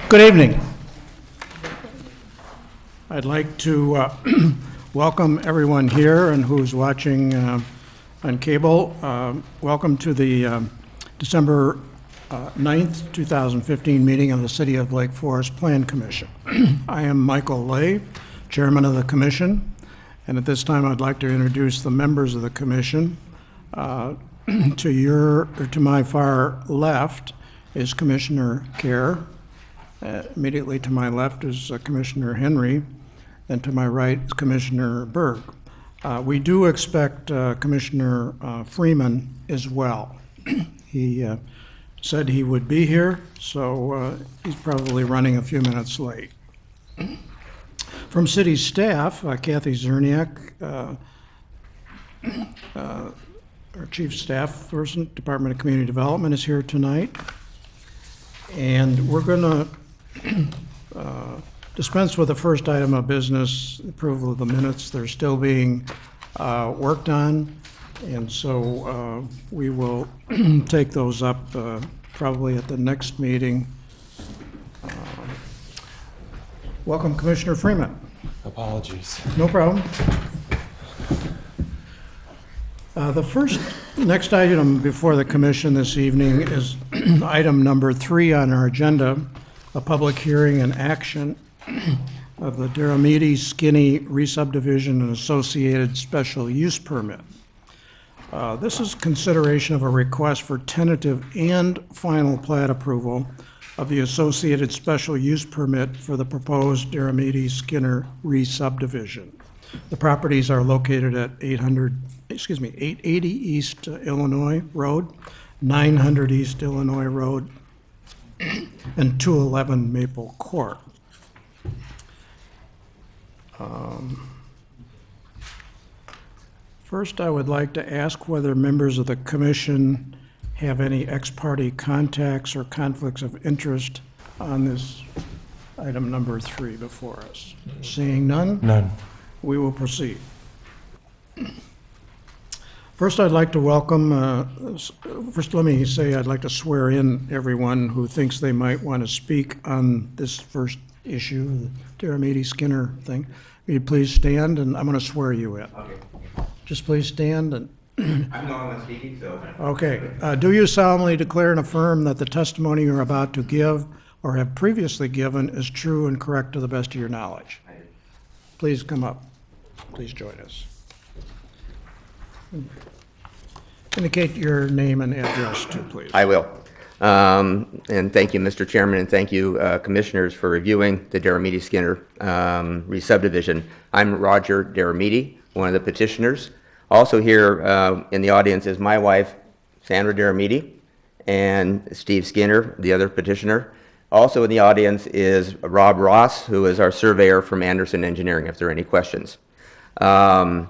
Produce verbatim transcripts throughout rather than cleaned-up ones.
Good evening. I'd like to uh, welcome everyone here and who's watching uh, on cable. Uh, welcome to the um, December uh, ninth, two thousand fifteen meeting of the City of Lake Forest Plan Commission. I am Michael Lay, Chairman of the Commission, and at this time I'd like to introduce the members of the Commission. Uh, to your, or to my far left is Commissioner Kerr. Uh, immediately to my left is uh, Commissioner Henry, and to my right is Commissioner Berg. Uh, we do expect uh, Commissioner uh, Freeman as well. He uh, said he would be here, so uh, he's probably running a few minutes late. From city staff, uh, Kathy Zerniak, uh, uh, our chief staff person, Department of Community Development, is here tonight. And we're going to uh, dispense with the first item of business, approval of the minutes. They're still being uh, worked on, and so uh, we will take those up uh, probably at the next meeting. Uh, welcome, Commissioner Freeman. Apologies. No problem. Uh, the first, next item before the commission this evening is item number three on our agenda, a public hearing and action of the Deromedi Skinny Re-Subdivision and Associated Special Use Permit. Uh, this is consideration of a request for tentative and final plat approval of the Associated Special Use Permit for the proposed Deromedi Skinner Re-Subdivision. The properties are located at eight hundred, excuse me, eight eighty East Illinois Road, nine hundred East Illinois Road, and two eleven Maple Court. Um, first, I would like to ask whether members of the commission have any ex parte contacts or conflicts of interest on this item number three before us. Seeing none? None. We will proceed. First, I'd like to welcome, uh, first let me say I'd like to swear in everyone who thinks they might want to speak on this first issue, the Deromedi Skinner thing. Will you please stand, and I'm going to swear you in. Okay. Just please stand. And I'm the one speaking, so. okay. Uh, do you solemnly declare and affirm that the testimony you're about to give or have previously given is true and correct to the best of your knowledge? I do. Please come up. Please join us. Indicate your name and address too, please. I will. Um, and thank you, Mister Chairman, and thank you, uh, Commissioners, for reviewing the Deromedi Skinner um, re-subdivision. I'm Roger Deromedi, one of the petitioners. Also here uh, in the audience is my wife, Sandra Deromedi, and Steve Skinner, the other petitioner. Also in the audience is Rob Ross, who is our surveyor from Anderson Engineering, if there are any questions. Um,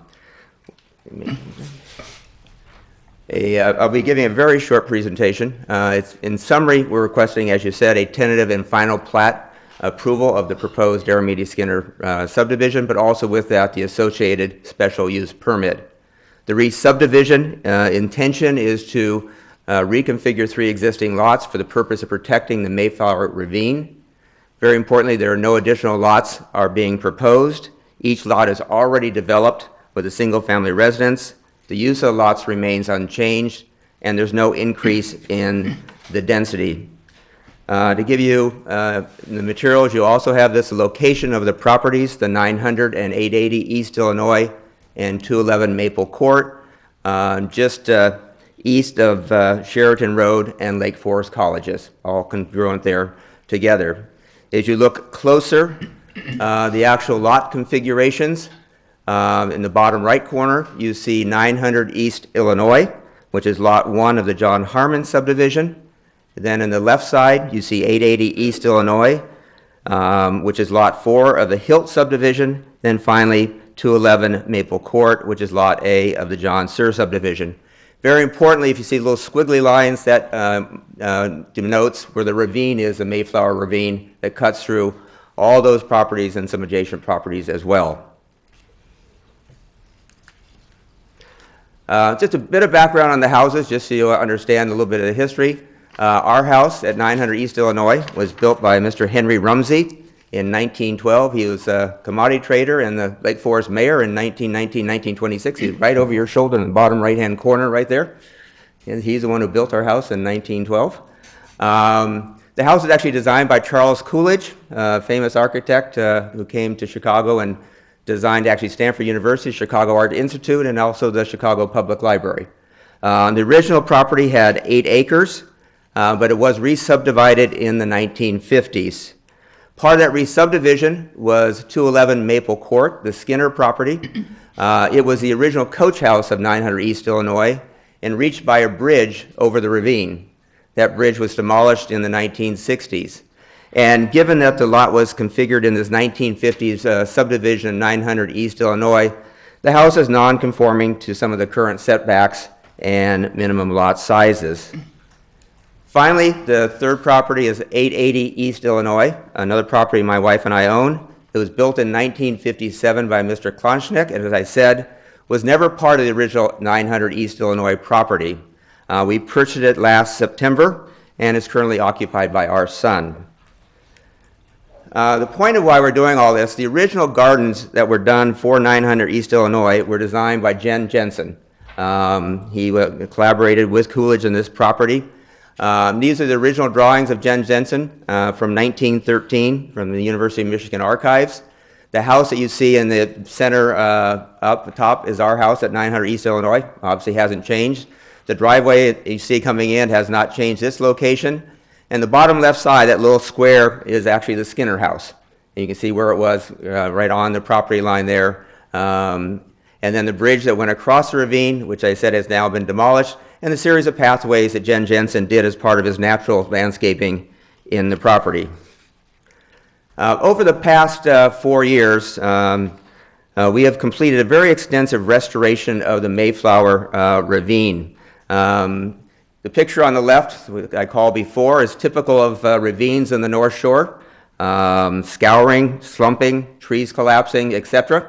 a, uh, I'll be giving a very short presentation. Uh, it's, in summary, we're requesting, as you said, a tentative and final plat approval of the proposed Deromedi Skinner uh, subdivision, but also with that, the associated special use permit. The re-subdivision uh, intention is to uh, reconfigure three existing lots for the purpose of protecting the Mayflower Ravine. Very importantly, there are no additional lots are being proposed. Each lot is already developed with a single-family residence. The use of lots remains unchanged, and there's no increase in the density. Uh, to give you uh, the materials, you also have this location of the properties, the nine hundred and eight eighty East Illinois and two eleven Maple Court, uh, just uh, east of uh, Sheraton Road and Lake Forest Colleges, all congruent there together. As you look closer, uh, the actual lot configurations, um, in the bottom right corner, you see nine hundred East Illinois, which is lot one of the John Harmon subdivision. Then in the left side, you see eight eighty East Illinois, um, which is lot four of the Hilt subdivision. Then finally, two eleven Maple Court, which is lot A of the John Suhr subdivision. Very importantly, if you see little squiggly lines, that uh, uh, denotes where the ravine is, the Mayflower Ravine, that cuts through all those properties and some adjacent properties as well. Uh, just a bit of background on the houses, just so you understand a little bit of the history. Uh, our house at nine hundred East Illinois was built by Mister Henry Rumsey in nineteen twelve. He was a commodity trader and the Lake Forest mayor in nineteen nineteen, nineteen twenty-six. He's right over your shoulder in the bottom right-hand corner right there. And he's the one who built our house in nineteen twelve. Um, the house is actually designed by Charles Coolidge, a famous architect uh, who came to Chicago and designed actually Stanford University, Chicago Art Institute, and also the Chicago Public Library. Uh, the original property had eight acres, uh, but it was re-subdivided in the nineteen fifties. Part of that re-subdivision was two eleven Maple Court, the Skinner property. Uh, it was the original coach house of nine hundred East Illinois and reached by a bridge over the ravine. That bridge was demolished in the nineteen sixties. And given that the lot was configured in this nineteen fifties uh, subdivision of nine hundred East Illinois, the house is non-conforming to some of the current setbacks and minimum lot sizes. Finally, the third property is eight eighty East Illinois, another property my wife and I own. It was built in nineteen fifty-seven by Mister Klonschnick, and as I said, was never part of the original nine hundred East Illinois property. Uh, we purchased it last September, and it's currently occupied by our son. Uh, the point of why we're doing all this, the original gardens that were done for nine hundred East Illinois were designed by Jen Jensen. Um, he uh, collaborated with Coolidge on this property. Um, these are the original drawings of Jen Jensen uh, from nineteen thirteen from the University of Michigan Archives. The house that you see in the center uh, up the top is our house at nine hundred East Illinois. Obviously hasn't changed. The driveway you see coming in has not changed this location. And the bottom left side, that little square, is actually the Skinner house. And you can see where it was uh, right on the property line there. Um, and then the bridge that went across the ravine, which I said has now been demolished, and the series of pathways that Jen Jensen did as part of his natural landscaping in the property. Uh, over the past uh, four years, um, uh, we have completed a very extensive restoration of the Mayflower uh, ravine. Um, the picture on the left, which I called before, is typical of uh, ravines in the North Shore, um, scouring, slumping, trees collapsing, et cetera.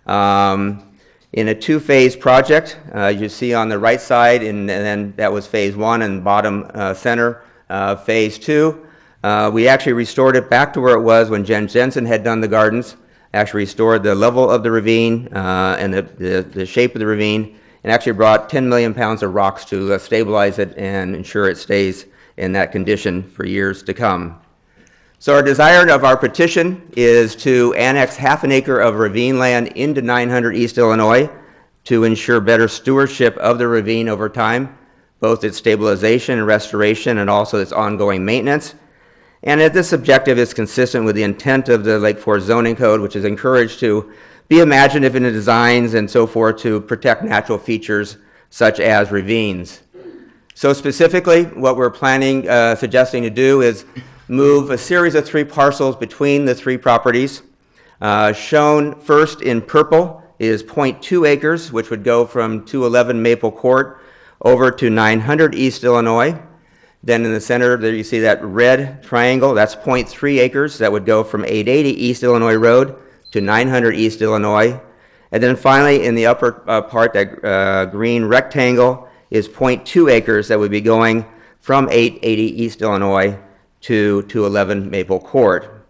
Um, in a two-phase project, uh, you see on the right side, and, and then that was phase one, and bottom uh, center, uh, phase two. Uh, we actually restored it back to where it was when Jen Jensen had done the gardens, actually restored the level of the ravine uh, and the, the, the shape of the ravine, and actually brought ten million pounds of rocks to uh, stabilize it and ensure it stays in that condition for years to come. So our desire of our petition is to annex half an acre of ravine land into nine hundred East Illinois to ensure better stewardship of the ravine over time, both its stabilization and restoration and also its ongoing maintenance. And that this objective is consistent with the intent of the Lake Forest Zoning Code, which is encouraged to be imaginative in the designs and so forth to protect natural features such as ravines. So specifically, what we're planning, uh, suggesting to do is move a series of three parcels between the three properties. Uh, shown first in purple is zero point two acres, which would go from two eleven Maple Court over to nine hundred East Illinois. Then in the center, there you see that red triangle, that's zero point three acres. That would go from eight eighty East Illinois Road to nine hundred East Illinois. And then finally, in the upper uh, part, that uh, green rectangle is zero point two acres that would be going from eight eighty East Illinois to two eleven Maple Court.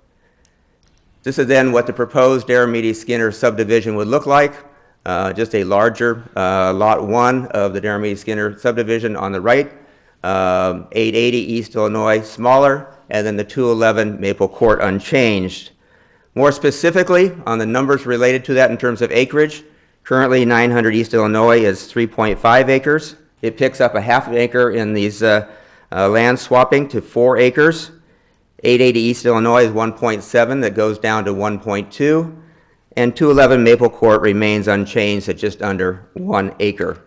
This is then what the proposed Darramede Skinner subdivision would look like. Uh, just a larger uh, lot one of the Darramede Skinner subdivision on the right, um, eight eighty East Illinois smaller, and then the two eleven Maple Court unchanged. More specifically, on the numbers related to that in terms of acreage, currently nine hundred East Illinois is three point five acres. It picks up a half an acre in these uh, uh, land swapping to four acres. eight eighty East Illinois is one point seven, that goes down to one point two. And two eleven Maple Court remains unchanged at just under one acre.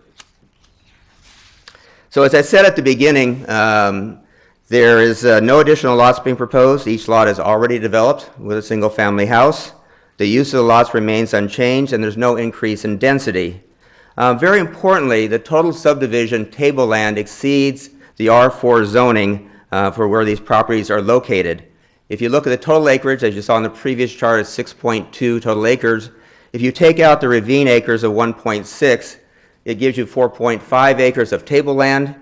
So as I said at the beginning, um, there is uh, no additional lots being proposed. Each lot is already developed with a single family house. The use of the lots remains unchanged, and there's no increase in density. Uh, very importantly, the total subdivision tableland exceeds the R four zoning uh, for where these properties are located. If you look at the total acreage, as you saw in the previous chart, it's six point two total acres. If you take out the ravine acres of one point six, it gives you four point five acres of tableland,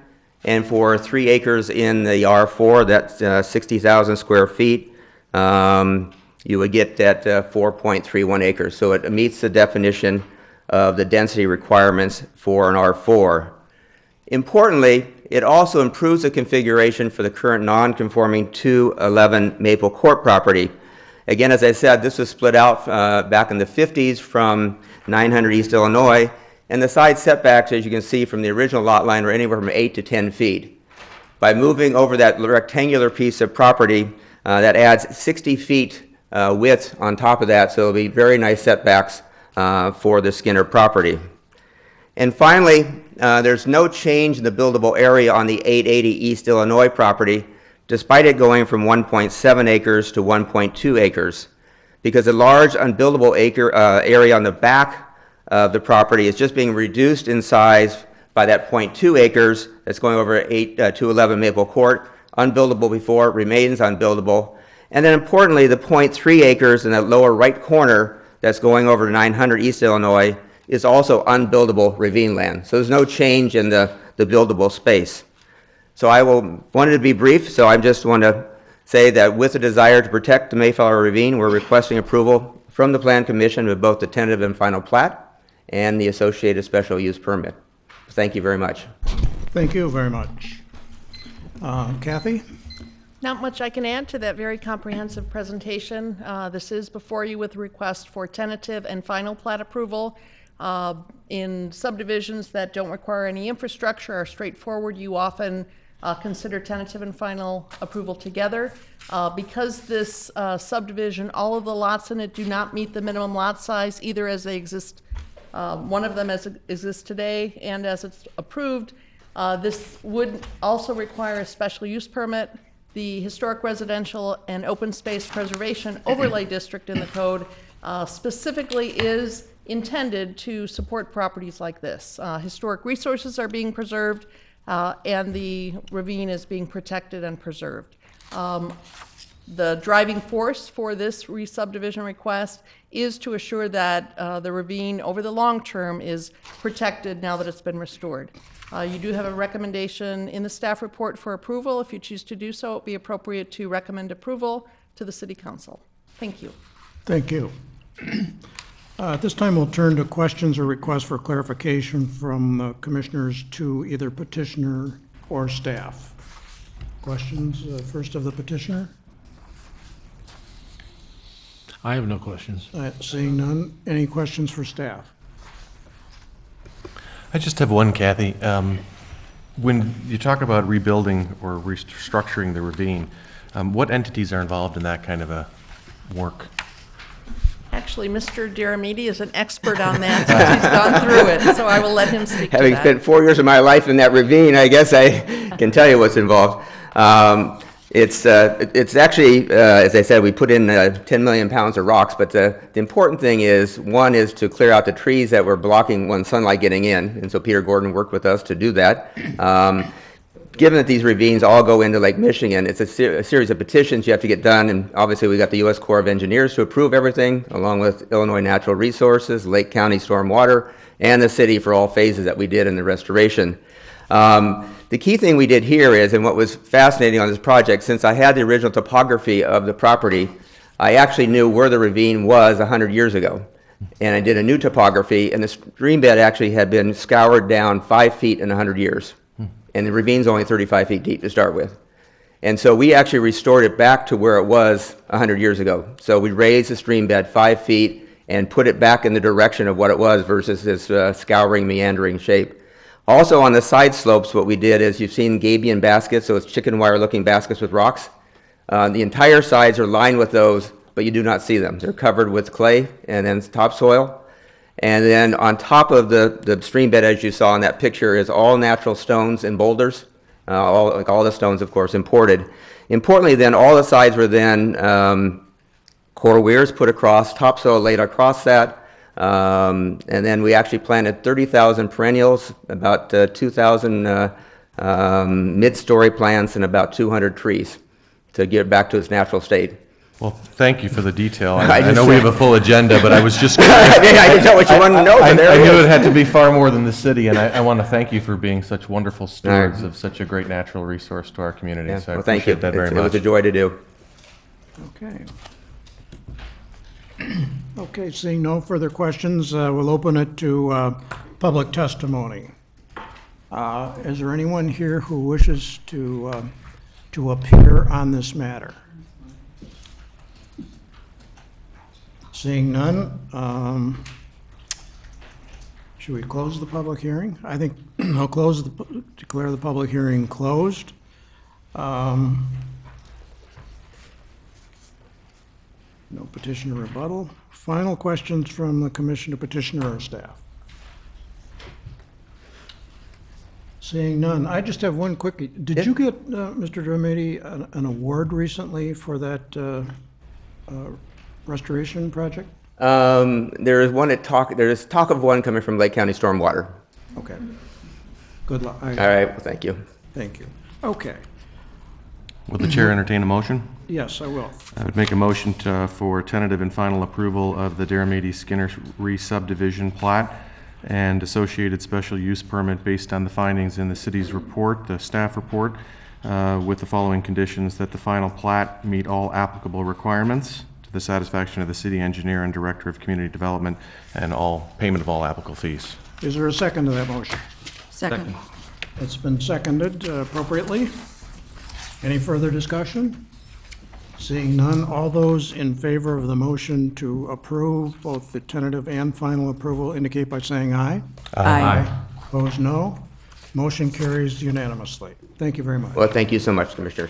And for three acres in the R four, that's uh, sixty thousand square feet, um, you would get that uh, four point three one acres. So it meets the definition of the density requirements for an R four. Importantly, it also improves the configuration for the current non-conforming two eleven Maple Court property. Again, as I said, this was split out uh, back in the fifties from nine hundred East Illinois, and the side setbacks, as you can see from the original lot line, were anywhere from eight to ten feet. By moving over that rectangular piece of property, uh, that adds sixty feet uh, width on top of that, so it'll be very nice setbacks uh, for the Skinner property. And finally, uh, there's no change in the buildable area on the eight eighty East Illinois property, despite it going from one point seven acres to one point two acres, because the large unbuildable acre uh, area on the back of the property is just being reduced in size by that zero point two acres that's going over eight, uh, two eleven Maple Court. Unbuildable before, remains unbuildable. And then importantly, the zero point three acres in that lower right corner that's going over to nine hundred East Illinois is also unbuildable ravine land. So there's no change in the, the buildable space. So I will, wanted to be brief, so I just want to say that with the desire to protect the Mayflower Ravine, we're requesting approval from the Plan Commission of both the tentative and final plat and the associated special use permit. Thank you very much. Thank you very much. Uh, Kathy? Not much I can add to that very comprehensive presentation. Uh, this is before you with a request for tentative and final plat approval. Uh, in subdivisions that don't require any infrastructure or straightforward, you often uh, consider tentative and final approval together. Uh, because this uh, subdivision, all of the lots in it do not meet the minimum lot size, either as they exist, uh, one of them as it exists today and as it's approved, uh, this would also require a special use permit. The Historic Residential and Open Space Preservation Overlay District in the code uh, specifically is intended to support properties like this. Uh, historic resources are being preserved uh, and the ravine is being protected and preserved. Um, the driving force for this re-subdivision request is to assure that uh, the ravine over the long term is protected now that it's been restored. Uh, you do have a recommendation in the staff report for approval. If you choose to do so, it would be appropriate to recommend approval to the City Council. Thank you. Thank you. Uh, At this time, we'll turn to questions or requests for clarification from uh, commissioners to either petitioner or staff. Questions, uh, first of the petitioner? I have no questions. Uh, Seeing none, any questions for staff? I just have one, Kathy. Um, when you talk about rebuilding or restructuring the ravine, um, what entities are involved in that kind of a work? Actually, Mister Diramiti is an expert on that since he's gone through it, so I will let him speak to Having that. spent four years of my life in that ravine, I guess I can tell you what's involved. Um, it's, uh, it's actually, uh, as I said, we put in uh, ten million pounds of rocks, but the, the important thing is, one is to clear out the trees that were blocking one sunlight getting in, and so Peter Gordon worked with us to do that. Um, Given that these ravines all go into Lake Michigan, it's a, ser a series of petitions you have to get done, and obviously we got the U S Corps of Engineers to approve everything, along with Illinois Natural Resources, Lake County Stormwater, and the city for all phases that we did in the restoration. Um, the key thing we did here is, and what was fascinating on this project, since I had the original topography of the property, I actually knew where the ravine was one hundred years ago. And I did a new topography, and the stream bed actually had been scoured down five feet in one hundred years. And the ravine's only thirty-five feet deep to start with. And so we actually restored it back to where it was one hundred years ago. So we raised the stream bed five feet and put it back in the direction of what it was versus this uh, scouring, meandering shape. Also on the side slopes, what we did is, you've seen gabion baskets, so it's chicken wire looking baskets with rocks. Uh, the entire sides are lined with those, but you do not see them. They're covered with clay and then topsoil. And then on top of the, the stream bed, as you saw in that picture, is all natural stones and boulders, uh, all, like all the stones, of course, imported. Importantly, then, all the sides were then um, core weirs put across, topsoil laid across that, um, and then we actually planted thirty thousand perennials, about uh, two thousand uh, um, mid-story plants, and about two hundred trees to get it back to its natural state. Well, thank you for the detail. I I I just know we have said- a full agenda, but I was just I curious. didn't know what you wanted to know, I but there I it knew is. it had to be far more than the city, and I, I want to thank you for being such wonderful stewards of such a great natural resource to our community. Yeah, So I well, thank you. appreciate that very It's- It was much. a joy to do. Okay. Okay, seeing no further questions, uh, we'll open it to uh, public testimony. Uh, Is there anyone here who wishes to, uh, to appear on this matter? Seeing none, um, should we close the public hearing? I think I'll close, the pu- declare the public hearing closed. Um, No petitioner rebuttal. Final questions from the commissioner, petitioner, or staff? Seeing none, I just have one quickie. Did you get, uh, Mister Dermody, an an award recently for that uh, uh, restoration project? Um, there is one at talk, there is talk of one coming from Lake County Stormwater. Okay. Good luck. I- All right, well, thank you. Thank you. Okay. Will the chair entertain a motion? Yes, I will. I would make a motion to, for tentative and final approval of the Derrimady Skinner re-subdivision plat and associated special use permit based on the findings in the city's report, the staff report, uh, with the following conditions: that the final plat meet all applicable requirements to the satisfaction of the city engineer and director of community development, and all payment of all applicable fees. Is there a second to that motion? Second. It's been seconded uh, appropriately. Any further discussion? Seeing none, all those in favor of the motion to approve both the tentative and final approval indicate by saying aye. Aye. Opposed, no. Motion carries unanimously. Thank you very much. Well, thank you so much, Commissioners.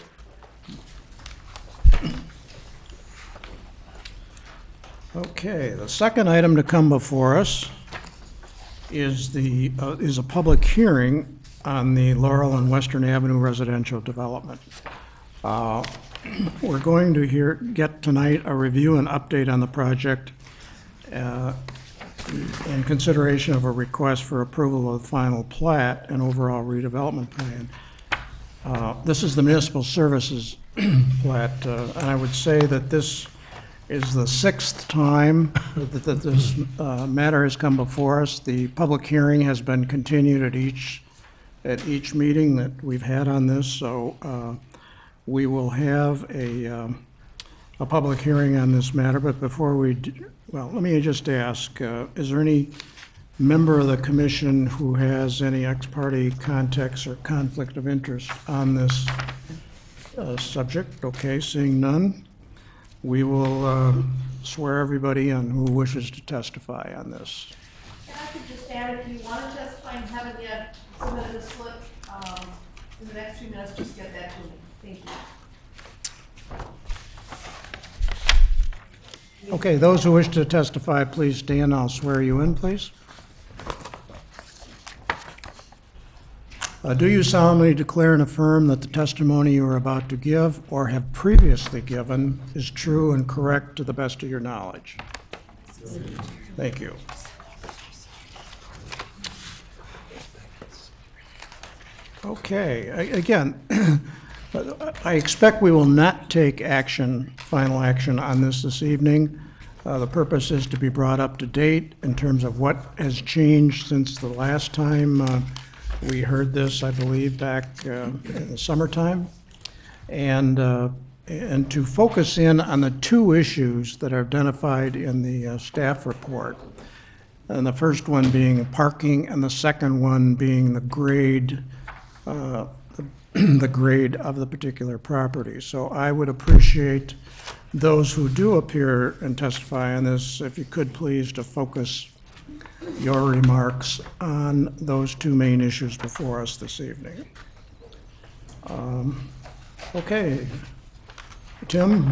Okay, the second item to come before us is the, uh, is a public hearing on the Laurel and Western Avenue residential development. Uh, We're going to hear, get tonight a review and update on the project uh, in consideration of a request for approval of the final plat and overall redevelopment plan. Uh, This is the municipal services plat, uh, and I would say that this is the sixth time that that this uh, matter has come before us. The public hearing has been continued at each, at each meeting that we've had on this, so uh, we will have a, um, a public hearing on this matter, but before we, d- well, let me just ask, uh, is there any member of the commission who has any ex parte context or conflict of interest on this uh, subject? Okay, seeing none, we will uh, swear everybody in who wishes to testify on this. And I could just add, if you want to testify and haven't yet submitted a slip, um, in the next few minutes, just get that to me. Thank you. Okay, those who wish to testify, please stand. I'll swear you in, please. Uh, Do you solemnly declare and affirm that the testimony you are about to give or have previously given is true and correct to the best of your knowledge? Thank you. Okay, a- again, I expect we will not take action, final action on this this evening. Uh, The purpose is to be brought up to date in terms of what has changed since the last time uh, we heard this, I believe, back uh, in the summertime. And, uh, and to focus in on the two issues that are identified in the uh, staff report. And the first one being parking, and the second one being the grade, uh, the grade of the particular property. So I would appreciate those who do appear and testify on this, if you could please, to focus your remarks on those two main issues before us this evening. Um, Okay. Tim?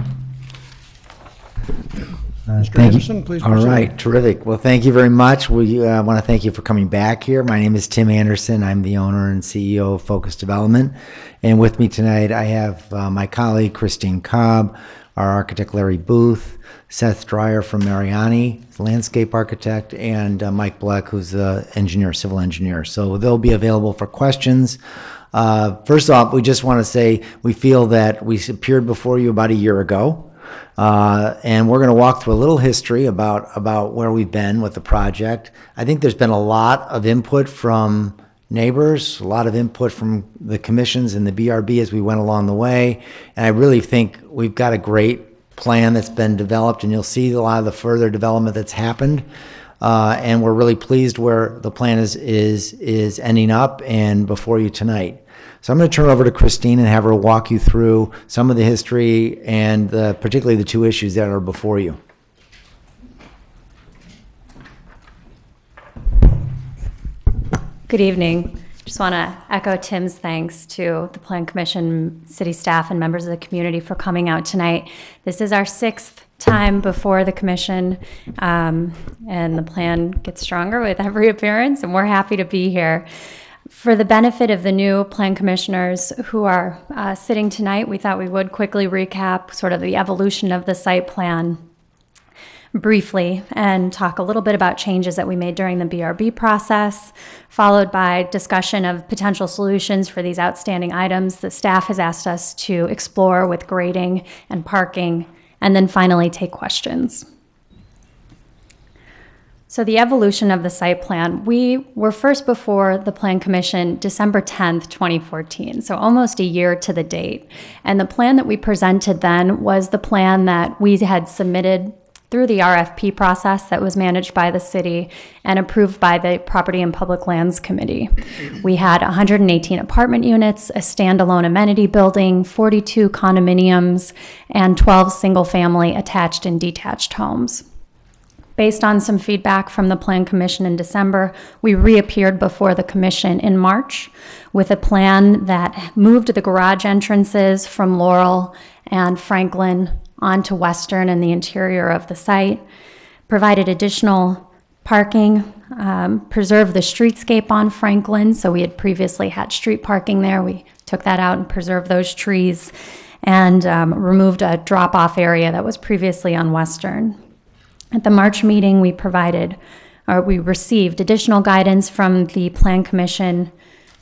Uh, Mister thank you. Anderson, please All proceed. right, terrific. Well, thank you very much. We uh, want to thank you for coming back here. My name is Tim Anderson. I'm the owner and C E O of Focus Development. And with me tonight, I have uh, my colleague, Christine Cobb, our architect, Larry Booth, Seth Dreyer from Mariani, landscape architect, and uh, Mike Black, who's the engineer, civil engineer. So they'll be available for questions. Uh, first off, we just want to say we feel that we appeared before you about a year ago. Uh, and we're going to walk through a little history about, about where we've been with the project. I think there's been a lot of input from neighbors, a lot of input from the commissions and the B R B as we went along the way. And I really think we've got a great plan that's been developed, and you'll see a lot of the further development that's happened. Uh, and we're really pleased where the plan is, is, is ending up and before you tonight. So I'm going to turn it over to Christine and have her walk you through some of the history and uh, particularly the two issues that are before you. Good evening. Just want to echo Tim's thanks to the Plan Commission, city staff, and members of the community for coming out tonight. This is our sixth time before the commission, um, and the plan gets stronger with every appearance, and we're happy to be here. For the benefit of the new plan commissioners who are uh, sitting tonight, we thought we would quickly recap sort of the evolution of the site plan briefly and talk a little bit about changes that we made during the B R B process, followed by discussion of potential solutions for these outstanding items the staff has asked us to explore with grading and parking, and then finally take questions. So the evolution of the site plan, we were first before the Plan Commission December tenth, twenty fourteen, so almost a year to the date. And the plan that we presented then was the plan that we had submitted through the R F P process that was managed by the city and approved by the Property and Public Lands Committee. We had one hundred eighteen apartment units, a standalone amenity building, forty-two condominiums, and twelve single-family attached and detached homes. Based on some feedback from the Plan Commission in December, we reappeared before the Commission in March with a plan that moved the garage entrances from Laurel and Franklin onto Western and the interior of the site, provided additional parking, um, preserved the streetscape on Franklin. So we had previously had street parking there. We took that out and preserved those trees, and um, removed a drop-off area that was previously on Western. At the March meeting, we provided, or we received additional guidance from the Plan Commission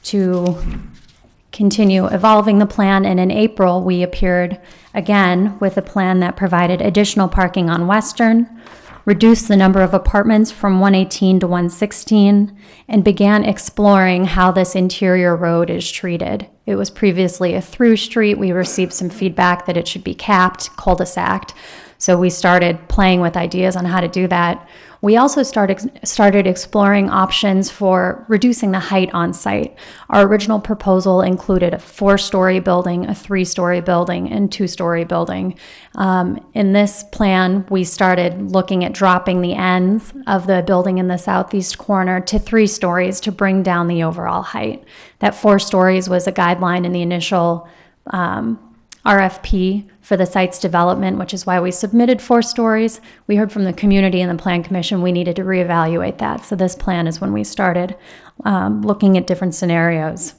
to continue evolving the plan, and in April, we appeared again with a plan that provided additional parking on Western, reduced the number of apartments from one eighteen to one sixteen, and began exploring how this interior road is treated. It was previously a through street. We received some feedback that it should be capped, cul-de-saced. So we started playing with ideas on how to do that. We also started, started exploring options for reducing the height on site. Our original proposal included a four-story building, a three-story building, and two-story building. Um, in this plan, we started looking at dropping the ends of the building in the southeast corner to three stories to bring down the overall height. That four stories was a guideline in the initial um, R F P for the site's development, which is why we submitted four stories. We heard from the community and the Plan Commission we needed to reevaluate that. So this plan is when we started um, looking at different scenarios.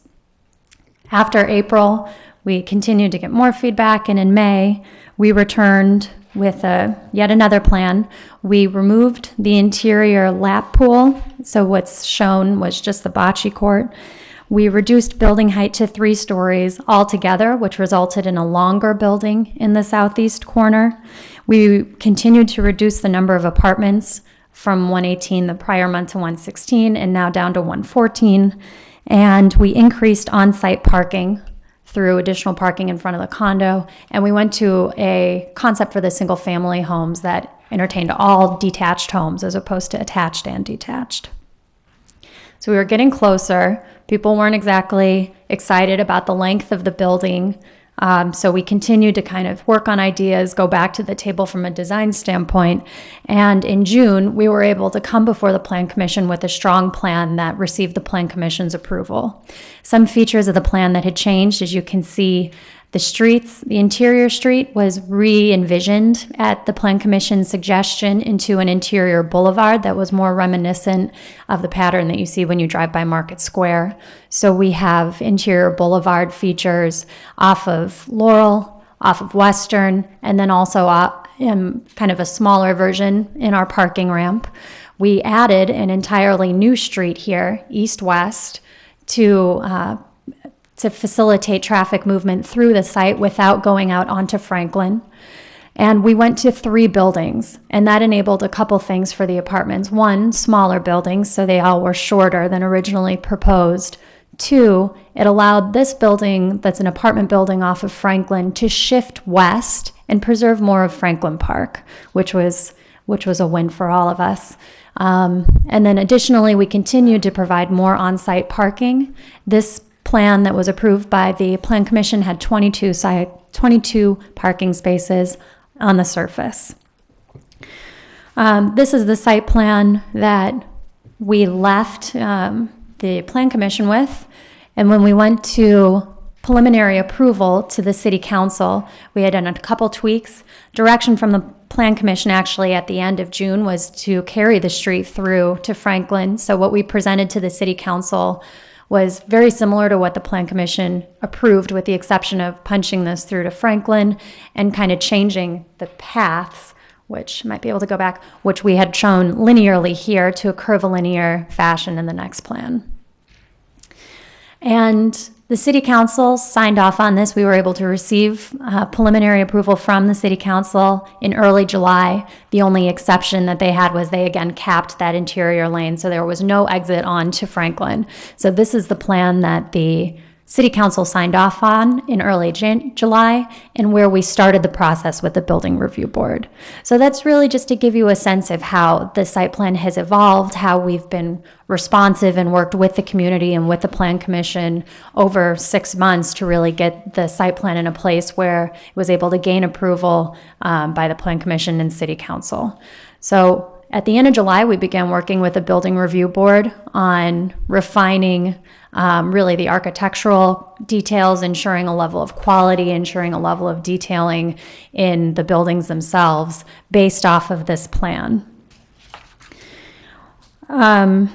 After April, we continued to get more feedback, and in May, we returned with a, yet another plan. We removed the interior lap pool, so what's shown was just the bocce court. We reduced building height to three stories altogether, which resulted in a longer building in the southeast corner. We continued to reduce the number of apartments from one eighteen the prior month to one sixteen, and now down to one fourteen. And we increased on-site parking through additional parking in front of the condo. And we went to a concept for the single-family homes that entertained all detached homes as opposed to attached and detached. So we were getting closer. People weren't exactly excited about the length of the building. Um, so we continued to kind of work on ideas, go back to the table from a design standpoint. And in June, we were able to come before the Plan Commission with a strong plan that received the Plan Commission's approval. Some features of the plan that had changed, as you can see, the streets, the interior street was re-envisioned at the Plan Commission's suggestion into an interior boulevard that was more reminiscent of the pattern that you see when you drive by Market Square. So we have interior boulevard features off of Laurel, off of Western, and then also uh, in kind of a smaller version in our parking ramp. We added an entirely new street here, east-west, to uh, to facilitate traffic movement through the site without going out onto Franklin. And we went to three buildings, and that enabled a couple things for the apartments. One, smaller buildings, so they all were shorter than originally proposed. Two, it allowed this building, that's an apartment building off of Franklin, to shift west and preserve more of Franklin Park, which was which was a win for all of us. Um, and then additionally, we continued to provide more on-site parking. This plan that was approved by the Plan Commission had twenty-two site, twenty-two parking spaces on the surface. Um, this is the site plan that we left um, the Plan Commission with. And when we went to preliminary approval to the City Council, we had done a couple tweaks. Direction from the Plan Commission actually at the end of June was to carry the street through to Franklin. So what we presented to the City Council was very similar to what the Plan Commission approved, with the exception of punching this through to Franklin and kind of changing the paths, which might be able to go back, which we had shown linearly here to a curvilinear fashion in the next plan. And the City Council signed off on this. We were able to receive uh, preliminary approval from the City Council in early July. The only exception that they had was they again capped that interior lane, so there was no exit on to Franklin. So this is the plan that the City Council signed off on in early Jan- July, and where we started the process with the Building Review Board. So that's really just to give you a sense of how the site plan has evolved, how we've been responsive and worked with the community and with the Plan Commission over six months to really get the site plan in a place where it was able to gain approval um, by the Plan Commission and City Council. So at the end of July, we began working with the Building Review Board on refining um, really the architectural details, ensuring a level of quality, ensuring a level of detailing in the buildings themselves based off of this plan. Um,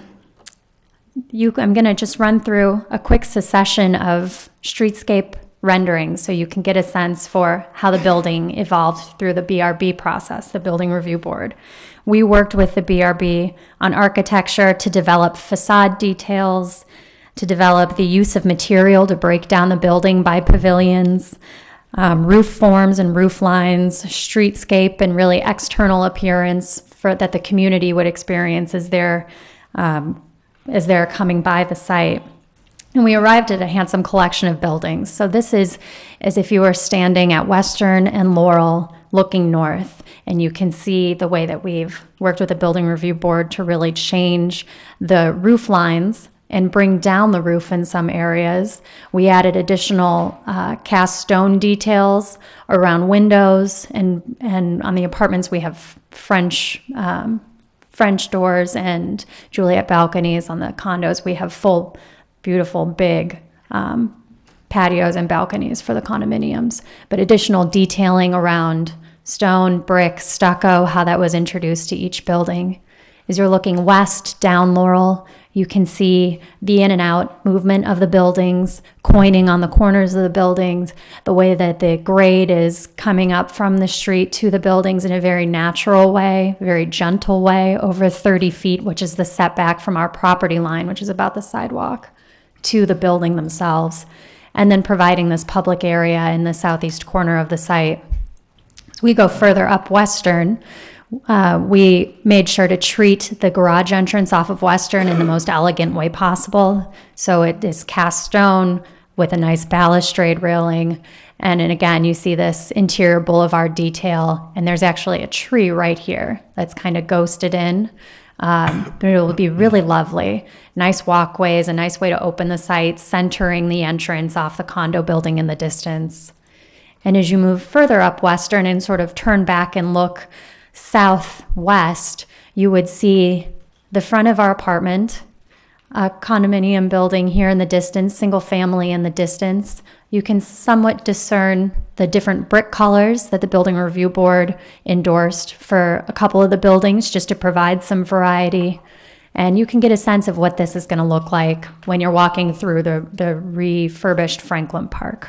you, I'm going to just run through a quick succession of streetscape renderings so you can get a sense for how the building evolved through the B R B process, the Building Review Board. We worked with the B R B on architecture to develop facade details, to develop the use of material to break down the building by pavilions, um, roof forms and roof lines, streetscape, and really external appearance for that the community would experience as they're, um, as they're coming by the site. And we arrived at a handsome collection of buildings. So this is as if you were standing at Western and Laurel looking north, and you can see the way that we've worked with the Building Review Board to really change the roof lines and bring down the roof in some areas. We added additional uh, cast stone details around windows, and, and on the apartments we have French um, French doors and Juliet balconies. On the condos we have full, beautiful, big um, patios and balconies for the condominiums, but additional detailing around stone, brick, stucco, how that was introduced to each building. As you're looking west down Laurel, you can see the in and out movement of the buildings, coining on the corners of the buildings, the way that the grade is coming up from the street to the buildings in a very natural way, very gentle way, over thirty feet, which is the setback from our property line, which is about the sidewalk, to the building themselves, and then providing this public area in the southeast corner of the site. As we go further up Western, uh, we made sure to treat the garage entrance off of Western in the most elegant way possible. So it is cast stone with a nice balustrade railing. And, and again, you see this interior boulevard detail, and there's actually a tree right here that's kind of ghosted in. Um, but it will be really lovely. Nice walkways, a nice way to open the site, centering the entrance off the condo building in the distance. And as you move further up Western and sort of turn back and look southwest, you would see the front of our apartment, a condominium building here in the distance, single family in the distance. You can somewhat discern the different brick colors that the Building Review Board endorsed for a couple of the buildings, just to provide some variety. And you can get a sense of what this is going to look like when you're walking through the, the refurbished Franklin Park.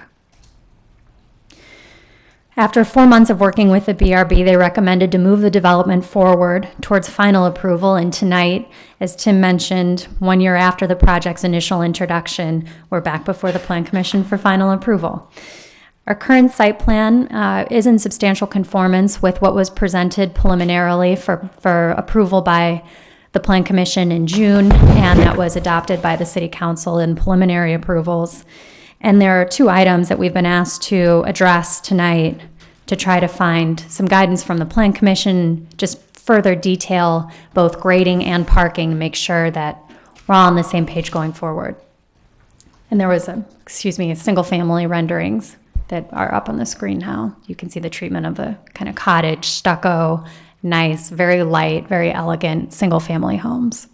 After four months of working with the B R B, they recommended to move the development forward towards final approval. And tonight, as Tim mentioned, one year after the project's initial introduction, we're back before the Plan Commission for final approval. Our current site plan uh, is in substantial conformance with what was presented preliminarily for, for approval by the Plan Commission in June, and that was adopted by the City Council in preliminary approvals. And there are two items that we've been asked to address tonight to try to find some guidance from the Plan Commission, just further detail both grading and parking, make sure that we're all on the same page going forward. And there was a, excuse me, single-family renderings that are up on the screen now. You can see the treatment of a kind of cottage, stucco, nice, very light, very elegant single-family homes.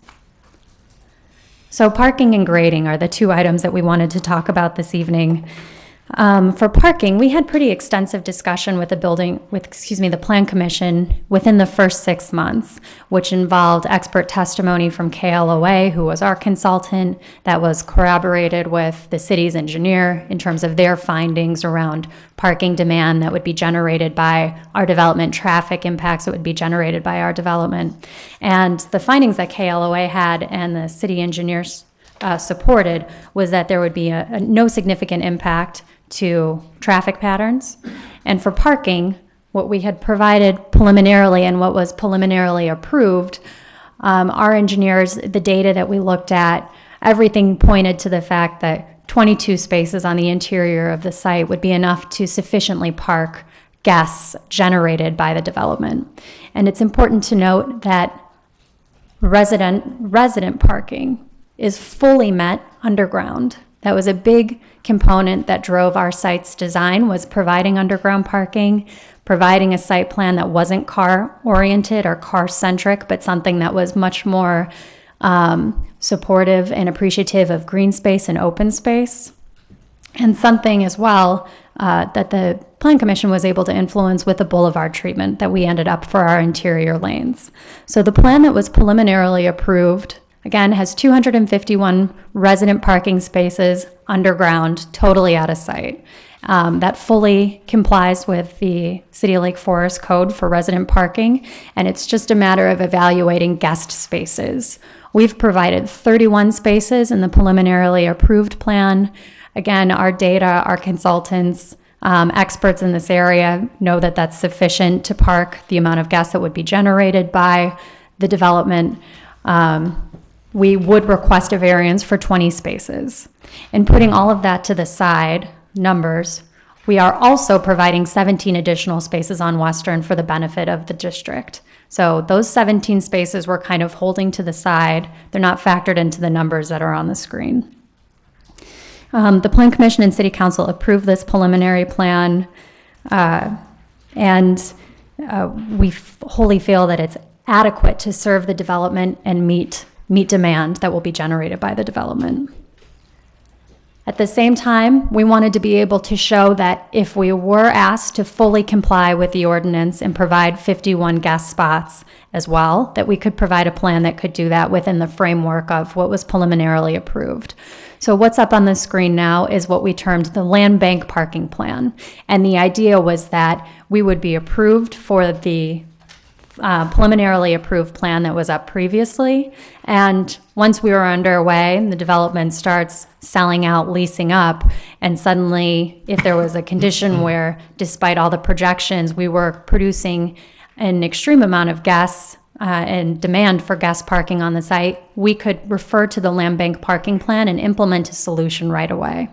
So parking and grading are the two items that we wanted to talk about this evening. Um, for parking, we had pretty extensive discussion with the building, with, excuse me, the Plan Commission within the first six months, which involved expert testimony from K L O A, who was our consultant, that was corroborated with the city's engineer in terms of their findings around parking demand that would be generated by our development, traffic impacts that would be generated by our development. And the findings that K L O A had and the city engineers uh, supported was that there would be a, a no significant impact to traffic patterns. And for parking, what we had provided preliminarily and what was preliminarily approved, um, our engineers, the data that we looked at, everything pointed to the fact that twenty-two spaces on the interior of the site would be enough to sufficiently park guests generated by the development. And it's important to note that resident, resident parking is fully met underground. That was a big component that drove our site's design, was providing underground parking, providing a site plan that wasn't car-oriented or car-centric, but something that was much more um, supportive and appreciative of green space and open space. And something as well uh, that the Plan Commission was able to influence with the boulevard treatment that we ended up for our interior lanes. So the plan that was preliminarily approved, again, has two hundred fifty-one resident parking spaces underground, totally out of sight. Um, that fully complies with the City of Lake Forest Code for resident parking, and it's just a matter of evaluating guest spaces. We've provided thirty-one spaces in the preliminarily approved plan. Again, our data, our consultants, um, experts in this area know that that's sufficient to park the amount of guests that would be generated by the development. Um, we would request a variance for twenty spaces. And putting all of that to the side, numbers, we are also providing seventeen additional spaces on Western for the benefit of the district. So those seventeen spaces we're kind of holding to the side. They're not factored into the numbers that are on the screen. Um, the Plan Commission and City Council approved this preliminary plan, uh, and uh, we f- wholly feel that it's adequate to serve the development and meet meet demand that will be generated by the development. At the same time, we wanted to be able to show that if we were asked to fully comply with the ordinance and provide fifty-one guest spots as well, that we could provide a plan that could do that within the framework of what was preliminarily approved. So what's up on the screen now is what we termed the land bank parking plan. And the idea was that we would be approved for the Uh, preliminarily approved plan that was up previously. And once we were underway and the development starts selling out, leasing up, and suddenly if there was a condition where, despite all the projections, we were producing an extreme amount of guests uh, and demand for guest parking on the site, we could refer to the land bank parking plan and implement a solution right away.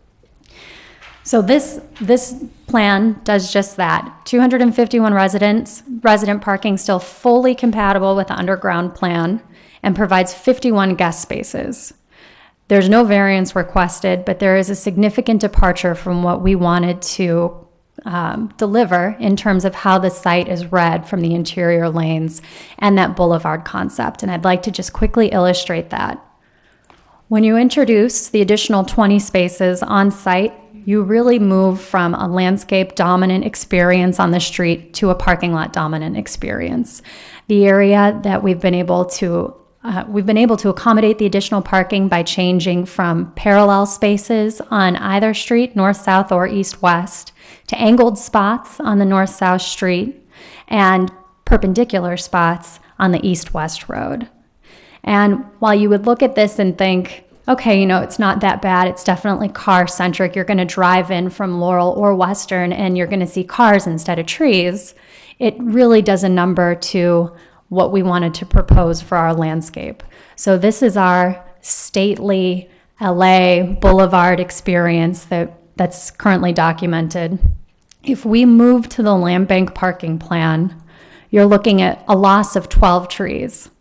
So this this plan does just that. two hundred fifty-one residents, resident parking still fully compatible with the underground plan, and provides fifty-one guest spaces. There's no variance requested, but there is a significant departure from what we wanted to um, deliver in terms of how the site is read from the interior lanes and that boulevard concept. And I'd like to just quickly illustrate that. When you introduce the additional twenty spaces on site, you really move from a landscape dominant experience on the street to a parking lot dominant experience. The area that we've been able to uh, we've been able to accommodate the additional parking by changing from parallel spaces on either street, north, south, or east, west, to angled spots on the north, south street and perpendicular spots on the east, west road. And while you would look at this and think, okay, you know, it's not that bad. It's definitely car centric. You're going to drive in from Laurel or Western and you're going to see cars instead of trees. It really does a number to what we wanted to propose for our landscape. So this is our stately L A boulevard experience that, that's currently documented. If we move to the land bank parking plan, you're looking at a loss of twelve trees.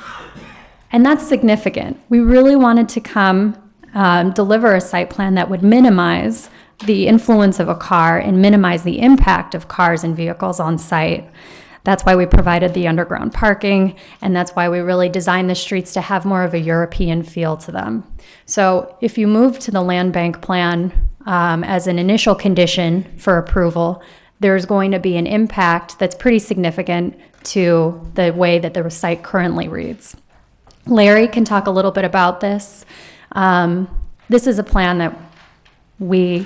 And that's significant. We really wanted to come um, deliver a site plan that would minimize the influence of a car and minimize the impact of cars and vehicles on site. That's why we provided the underground parking, and that's why we really designed the streets to have more of a European feel to them. So if you move to the land bank plan um, as an initial condition for approval, there's going to be an impact that's pretty significant to the way that the site currently reads. Larry can talk a little bit about this. Um, this is a plan that we,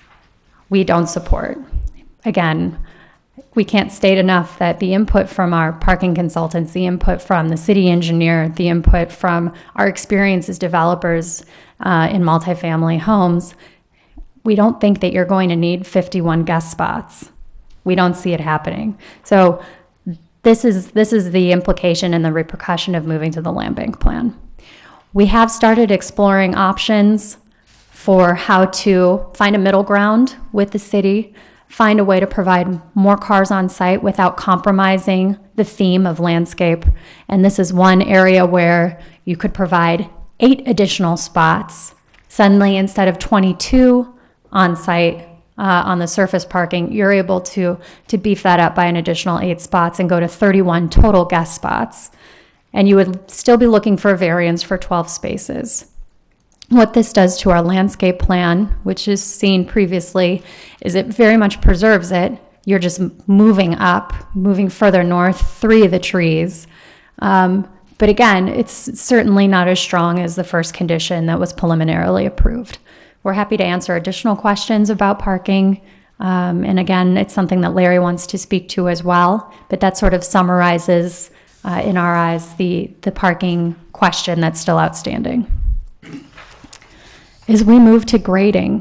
we don't support. Again, we can't state enough that the input from our parking consultants, the input from the city engineer, the input from our experience as developers uh, in multifamily homes, we don't think that you're going to need fifty-one guest spots. We don't see it happening. So this is, this is the implication and the repercussion of moving to the land bank plan. We have started exploring options for how to find a middle ground with the city, find a way to provide more cars on site without compromising the theme of landscape. And this is one area where you could provide eight additional spots. Suddenly, instead of twenty-two on site uh, on the surface parking, you're able to, to beef that up by an additional eight spots and go to thirty-one total guest spots. And you would still be looking for a variance for twelve spaces. What this does to our landscape plan, which is seen previously, is it very much preserves it. You're just moving up, moving further north, three of the trees. Um, but again, it's certainly not as strong as the first condition that was preliminarily approved. We're happy to answer additional questions about parking. Um, and again, it's something that Larry wants to speak to as well, but that sort of summarizes, uh, in our eyes, the, the parking question that's still outstanding. As we move to grading,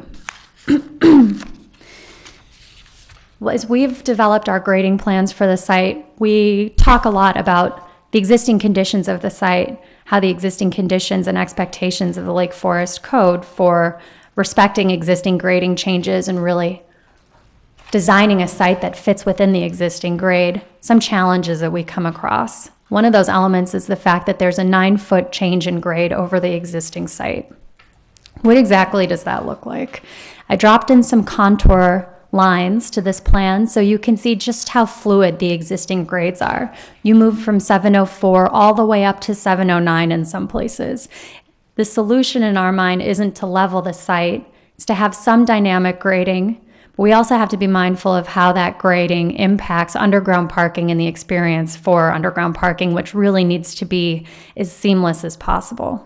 as we've developed our grading plans for the site, we talk a lot about the existing conditions of the site, how the existing conditions and expectations of the Lake Forest Code for respecting existing grading changes and really designing a site that fits within the existing grade, some challenges that we come across. One of those elements is the fact that there's a nine-foot change in grade over the existing site. What exactly does that look like? I dropped in some contour lines to this plan so you can see just how fluid the existing grades are. You move from seven oh four all the way up to seven oh nine in some places. The solution in our mind isn't to level the site, it's to have some dynamic grading. But we also have to be mindful of how that grading impacts underground parking and the experience for underground parking, which really needs to be as seamless as possible.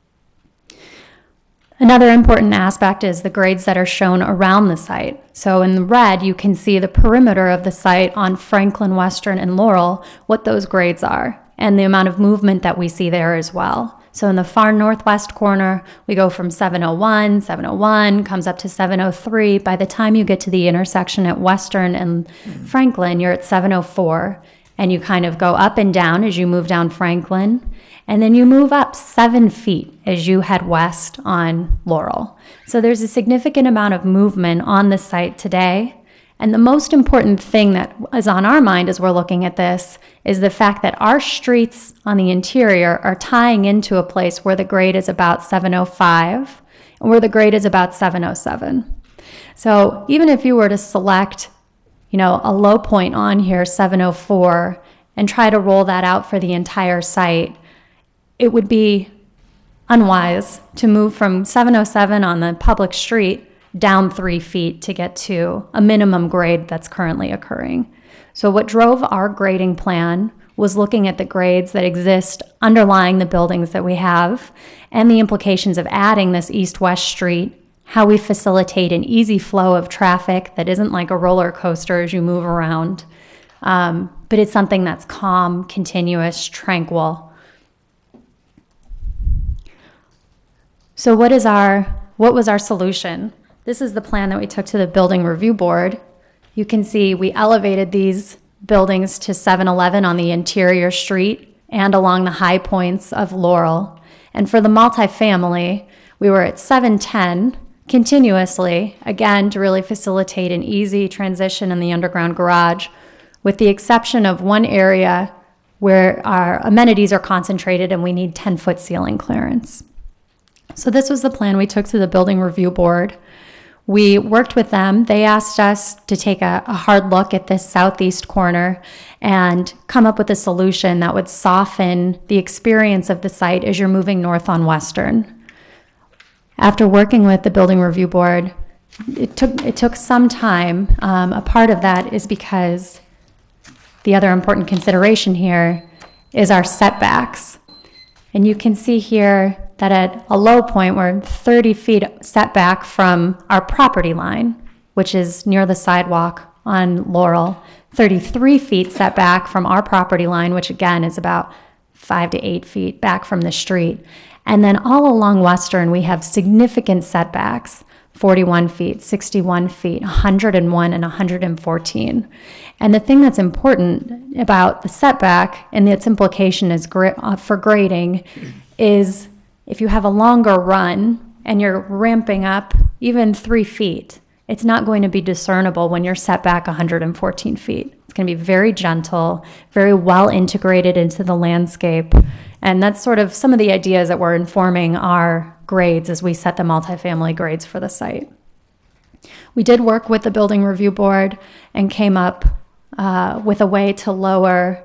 Another important aspect is the grades that are shown around the site. So in the red, you can see the perimeter of the site on Franklin, Western, and Laurel, what those grades are, and the amount of movement that we see there as well. So in the far northwest corner, we go from seven oh one, seven oh one, comes up to seven oh three. By the time you get to the intersection at Western and mm-hmm. Franklin, you're at seven oh four, and you kind of go up and down as you move down Franklin. And then you move up seven feet as you head west on Laurel. So there's a significant amount of movement on the site today. And the most important thing that is on our mind as we're looking at this is the fact that our streets on the interior are tying into a place where the grade is about seven oh five and where the grade is about seven oh seven. So even if you were to select, you know, a low point on here, seven oh four, and try to roll that out for the entire site, it would be unwise to move from seven oh seven on the public street down three feet to get to a minimum grade that's currently occurring. So what drove our grading plan was looking at the grades that exist underlying the buildings that we have and the implications of adding this east-west street, how we facilitate an easy flow of traffic that isn't like a roller coaster as you move around, um, but it's something that's calm, continuous, tranquil. So what is our, what was our solution? This is the plan that we took to the Building Review Board. You can see we elevated these buildings to seven eleven on the interior street and along the high points of Laurel. And for the multifamily, we were at seven ten continuously, again, to really facilitate an easy transition in the underground garage, with the exception of one area where our amenities are concentrated and we need ten-foot ceiling clearance. So this was the plan we took to the Building Review Board. We worked with them. They asked us to take a, a hard look at this southeast corner and come up with a solution that would soften the experience of the site as you're moving north on Western. After working with the Building Review Board, it took, it took some time. Um, a part of that is because the other important consideration here is our setbacks. And you can see here that at a low point, we're thirty feet setback from our property line, which is near the sidewalk on Laurel, thirty-three feet setback from our property line, which again is about five to eight feet back from the street. And then all along Western, we have significant setbacks, forty-one feet, sixty-one feet, one hundred one, and one hundred fourteen. And the thing that's important about the setback and its implication is gra- uh, for grading is if you have a longer run and you're ramping up even three feet, it's not going to be discernible when you're set back one hundred fourteen feet. It's going to be very gentle, very well integrated into the landscape. And that's sort of some of the ideas that were informing our grades as we set the multifamily grades for the site. We did work with the Building Review Board and came up uh, with a way to lower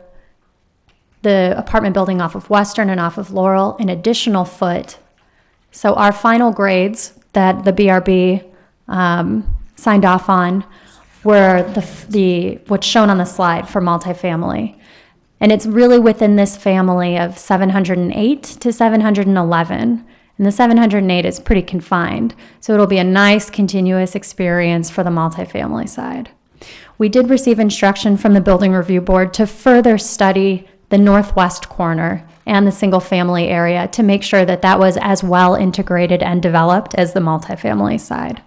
the apartment building off of Western and off of Laurel an additional foot. So our final grades that the B R B um, signed off on were the, the what's shown on the slide for multifamily. And it's really within this family of seven hundred eight to seven hundred eleven. And the seven hundred eight is pretty confined. So it'll be a nice continuous experience for the multifamily side. We did receive instruction from the Building Review Board to further study the northwest corner and the single family area to make sure that that was as well integrated and developed as the multifamily side.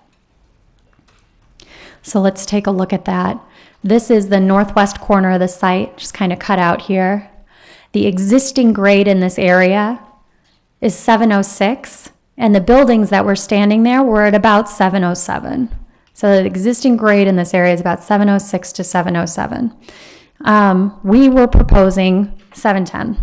So let's take a look at that. This is the northwest corner of the site, just kind of cut out here. The existing grade in this area is seven oh six, and the buildings that were standing there were at about seven oh seven. So the existing grade in this area is about seven oh six to seven oh seven. Um, we were proposing seven ten,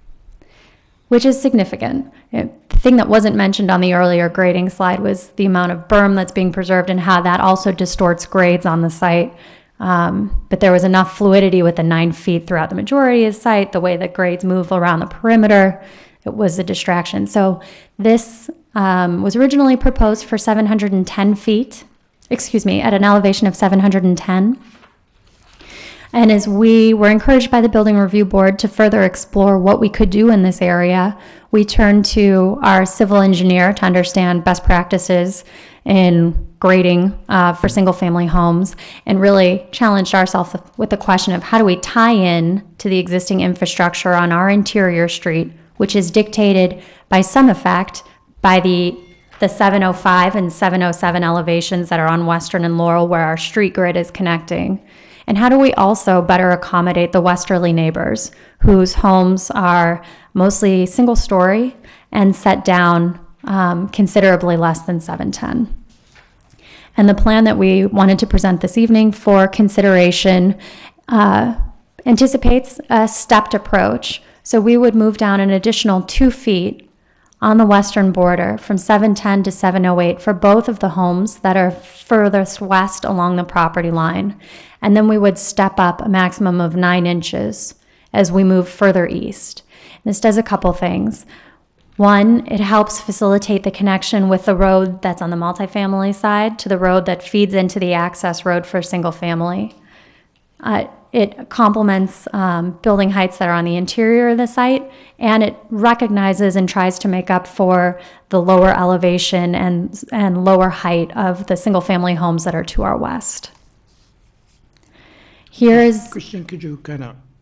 which is significant. It, the thing that wasn't mentioned on the earlier grading slide was the amount of berm that's being preserved and how that also distorts grades on the site. Um, but there was enough fluidity with the nine feet throughout the majority of the site, the way that grades move around the perimeter, it was a distraction. So this um, was originally proposed for seven hundred ten feet, excuse me, at an elevation of seven hundred ten. And as we were encouraged by the Building Review Board to further explore what we could do in this area, we turned to our civil engineer to understand best practices in grading uh, for single-family homes and really challenged ourselves with the question of how do we tie in to the existing infrastructure on our interior street, which is dictated by some effect by the the seven oh five and seven oh seven elevations that are on Western and Laurel where our street grid is connecting. And how do we also better accommodate the westerly neighbors whose homes are mostly single story and set down um, considerably less than seven ten. And the plan that we wanted to present this evening for consideration uh, anticipates a stepped approach. So we would move down an additional two feet on the western border from seven ten to seven oh eight for both of the homes that are furthest west along the property line. And then we would step up a maximum of nine inches as we move further east. This does a couple things. One, it helps facilitate the connection with the road that's on the multifamily side to the road that feeds into the access road for single family. Uh, it complements um, building heights that are on the interior of the site, and it recognizes and tries to make up for the lower elevation and, and lower height of the single family homes that are to our west. Here's, Christian, could you kind of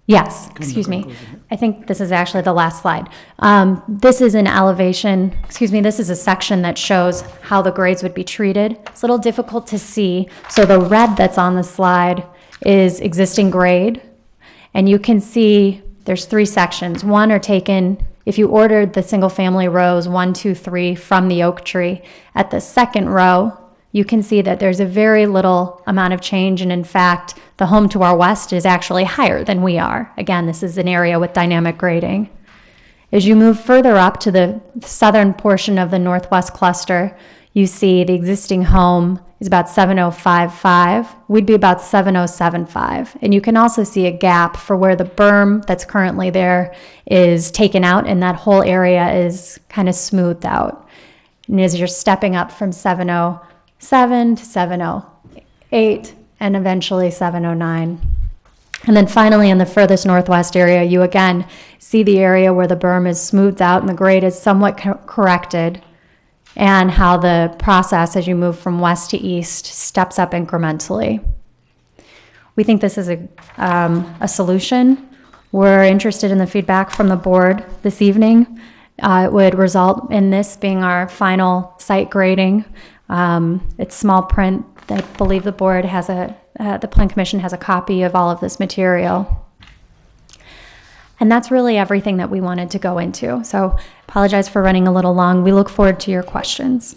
Yes, to excuse me. conclusion. I think this is actually the last slide. Um, This is an elevation, excuse me, this is a section that shows how the grades would be treated. It's a little difficult to see. So the red that's on the slide is existing grade. And you can see there's three sections. One are taken, if you ordered the single-family rows, one, two, three, from the oak tree. At the second row, you can see that there's a very little amount of change, and in fact, the home to our west is actually higher than we are. Again, this is an area with dynamic grading. As you move further up to the southern portion of the northwest cluster, you see the existing home is about seven oh five five. We'd be about seven oh seven five. And you can also see a gap for where the berm that's currently there is taken out, and that whole area is kind of smoothed out. And as you're stepping up from seven oh seven to seven oh eight and eventually seven oh nine. And then finally in the furthest northwest area, you again see the area where the berm is smoothed out and the grade is somewhat co- corrected, and how the process as you move from west to east steps up incrementally. We think this is a, um, a solution. We're interested in the feedback from the board this evening. Uh, it would result in this being our final site grading. Um, it's small print. I believe the board has a, uh, the Plan Commission has a copy of all of this material. And that's really everything that we wanted to go into. So apologize for running a little long. We look forward to your questions.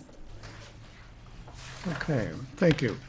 Okay, thank you.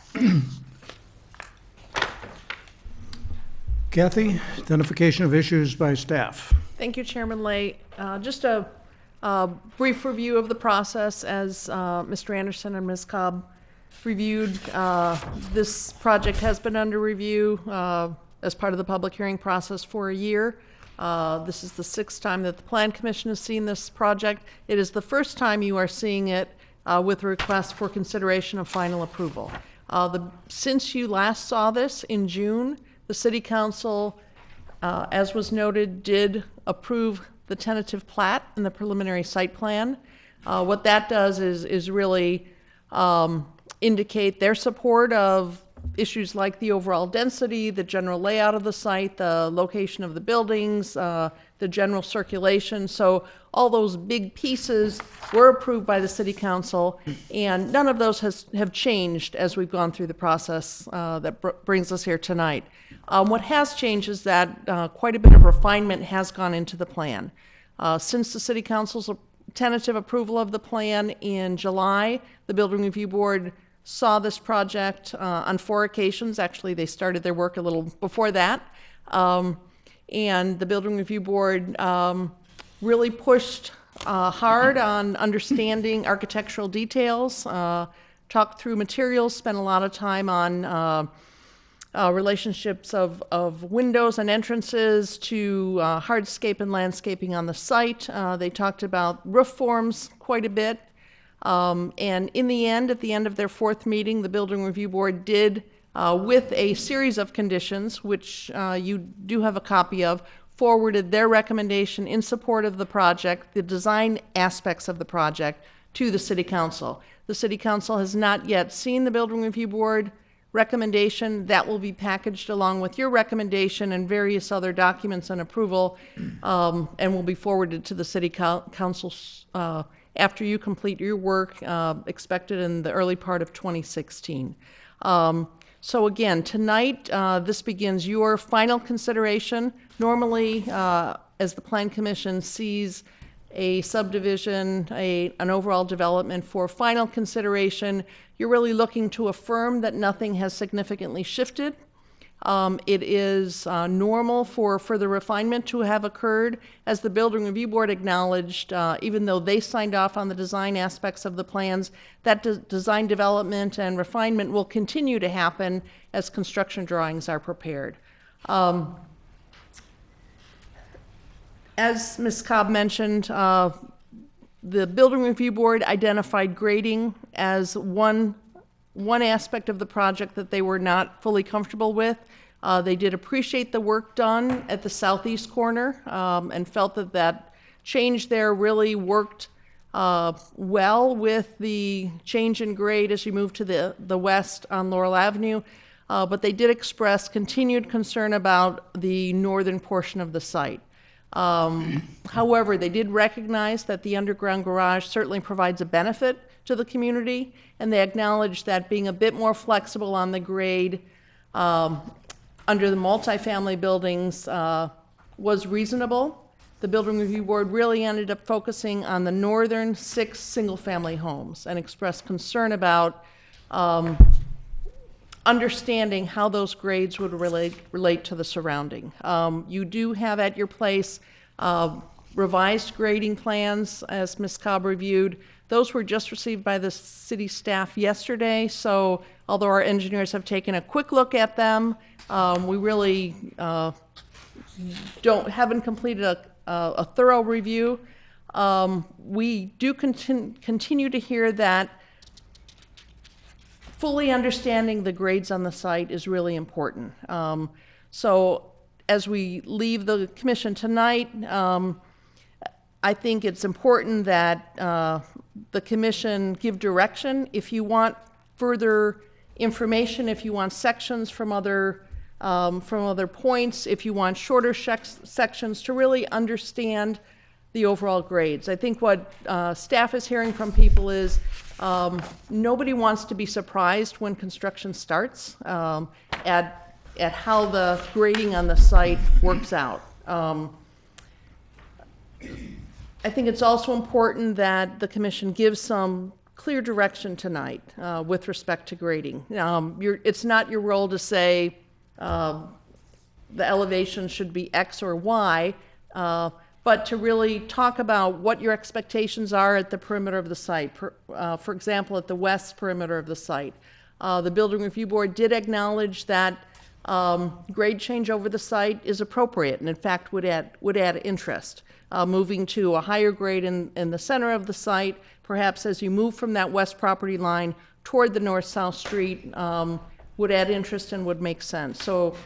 Kathy, identification of issues by staff. Thank you, Chairman Lay. Uh, Just a uh, brief review of the process as uh, Mister Anderson and Miz Cobb reviewed. Uh, This project has been under review uh, as part of the public hearing process for a year. Uh, This is the sixth time that the Plan Commission has seen this project. It is the first time you are seeing it uh, with a request for consideration of final approval. Uh, the- Since you last saw this in June, the City Council, uh, as was noted, did approve the tentative plat and the preliminary site plan. Uh, What that does is, is really um, indicate their support of issues like the overall density, the general layout of the site, the location of the buildings, uh, the general circulation. So all those big pieces were approved by the City Council, and none of those has, have changed as we've gone through the process uh, that br- brings us here tonight. Um, What has changed is that uh, quite a bit of refinement has gone into the plan. Uh, Since the City Council's tentative approval of the plan in July, the Building Review Board saw this project uh, on four occasions. Actually, they started their work a little before that. Um, and the Building Review Board um, really pushed uh, hard on understanding architectural details, uh, talked through materials, spent a lot of time on uh, uh, relationships of, of windows and entrances to uh, hardscape and landscaping on the site. Uh, they talked about roof forms quite a bit. Um, and in the end, at the end of their fourth meeting, the Building Review Board did, uh, with a series of conditions, which uh, you do have a copy of, forwarded their recommendation in support of the project, the design aspects of the project, to the City Council. The City Council has not yet seen the Building Review Board recommendation. That will be packaged along with your recommendation and various other documents and approval, um, and will be forwarded to the City Coun- Council uh, after you complete your work, uh, expected in the early part of twenty sixteen. Um, so again, tonight, uh, this begins your final consideration. Normally, uh, as the Plan Commission sees a subdivision, a, an overall development for final consideration, you're really looking to affirm that nothing has significantly shifted. Um, it is uh, normal for further refinement to have occurred. As the Building Review Board acknowledged, uh, even though they signed off on the design aspects of the plans, that de- design development and refinement will continue to happen as construction drawings are prepared. Um, as Miz Cobb mentioned, uh, the Building Review Board identified grading as one one aspect of the project that they were not fully comfortable with. Uh, they did appreciate the work done at the southeast corner um, and felt that that change there really worked uh, well with the change in grade as you move to the, the west on Laurel Avenue. uh, but they did express continued concern about the northern portion of the site. Um, however, they did recognize that the underground garage certainly provides a benefit to the community, and they acknowledged that being a bit more flexible on the grade um, under the multifamily buildings uh, was reasonable. The Building Review Board really ended up focusing on the northern six single-family homes and expressed concern about um, understanding how those grades would relate, relate to the surrounding. Um, you do have at your place uh, revised grading plans, as Miz Cobb reviewed. Those were just received by the city staff yesterday, so although our engineers have taken a quick look at them, um, we really uh, don't haven't completed a, a, a thorough review. Um, we do continu continue to hear that fully understanding the grades on the site is really important. Um, so as we leave the commission tonight, um, I think it's important that uh, the commission give direction. If you want further information, if you want sections from other um, from other points, if you want shorter sections to really understand the overall grades. I think what uh, staff is hearing from people is um, nobody wants to be surprised when construction starts um, at, at how the grading on the site works out. Um, I think it's also important that the commission gives some clear direction tonight uh, with respect to grading. Um, you're, it's not your role to say uh, the elevation should be X or Y, uh, but to really talk about what your expectations are at the perimeter of the site. Per, uh, for example, at the west perimeter of the site. Uh, the Building Review Board did acknowledge that um, grade change over the site is appropriate and in fact would add, would add interest. Uh, moving to a higher grade in, in the center of the site, perhaps as you move from that west property line toward the north-south street, um, would add interest and would make sense. So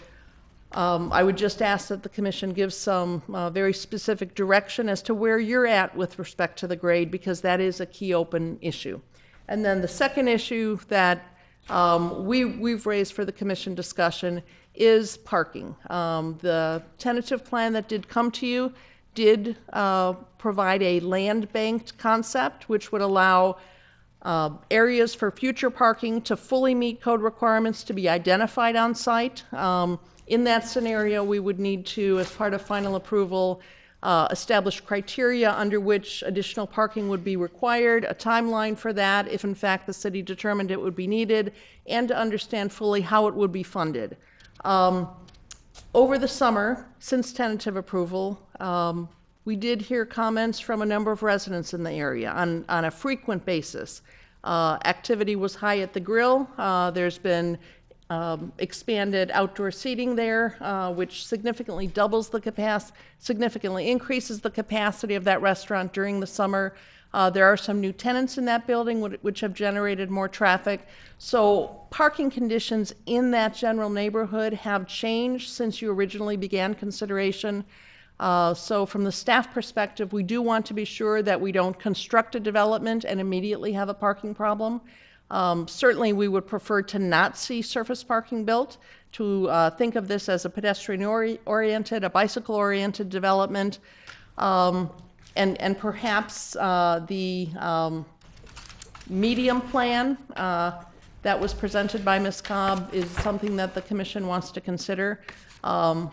um, I would just ask that the commission give some uh, very specific direction as to where you're at with respect to the grade, because that is a key open issue. And then the second issue that um, we, we've raised for the commission discussion is parking. Um, the tentative plan that did come to you did uh, provide a land banked concept, which would allow uh, areas for future parking to fully meet code requirements to be identified on site. Um, in that scenario, we would need to, as part of final approval, uh, establish criteria under which additional parking would be required, a timeline for that if in fact the city determined it would be needed, and to understand fully how it would be funded. Um, Over the summer, since tentative approval, um, we did hear comments from a number of residents in the area on, on a frequent basis. Uh, activity was high at the grill. Uh, there's been um, expanded outdoor seating there, uh, which significantly doubles the capacity, significantly increases the capacity of that restaurant during the summer. Uh, there are some new tenants in that building which have generated more traffic. So parking conditions in that general neighborhood have changed since you originally began consideration. Uh, so from the staff perspective, we do want to be sure that we don't construct a development and immediately have a parking problem. Um, certainly we would prefer to not see surface parking built, to uh, think of this as a pedestrian-oriented, a bicycle-oriented development. Um, And, and perhaps uh, the um, medium plan uh, that was presented by Miz Cobb is something that the commission wants to consider. Um,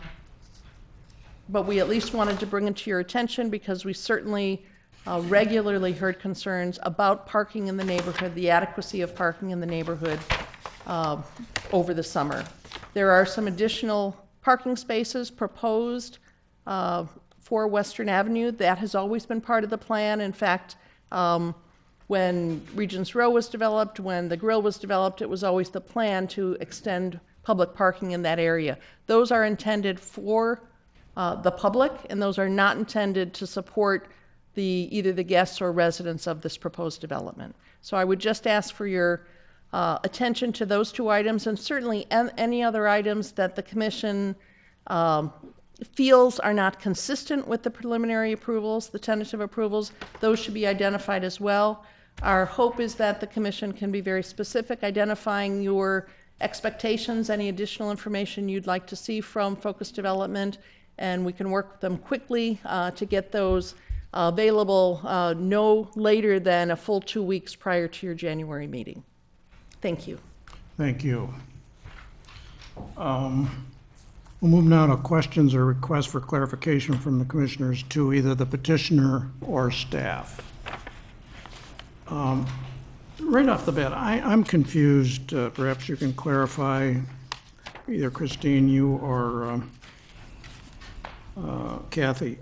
but we at least wanted to bring it to your attention because we certainly uh, regularly heard concerns about parking in the neighborhood, the adequacy of parking in the neighborhood uh, over the summer. There are some additional parking spaces proposed uh, for Western Avenue. That has always been part of the plan. In fact, um, when Regents Row was developed, when the grill was developed, it was always the plan to extend public parking in that area. Those are intended for uh, the public, and those are not intended to support the either the guests or residents of this proposed development. So I would just ask for your uh, attention to those two items, and certainly an any other items that the commission um, feels are not consistent with the preliminary approvals, the tentative approvals. Those should be identified as well. Our hope is that the commission can be very specific, identifying your expectations, any additional information you'd like to see from Focus Development, and we can work with them quickly uh, to get those uh, available uh, no later than a full two weeks prior to your January meeting. Thank you. Thank you. Um, We'll move now to questions or requests for clarification from the commissioners to either the petitioner or staff. Um, Right off the bat, I, I'm confused. Uh, Perhaps you can clarify, either Christine, you or um, uh, Kathy.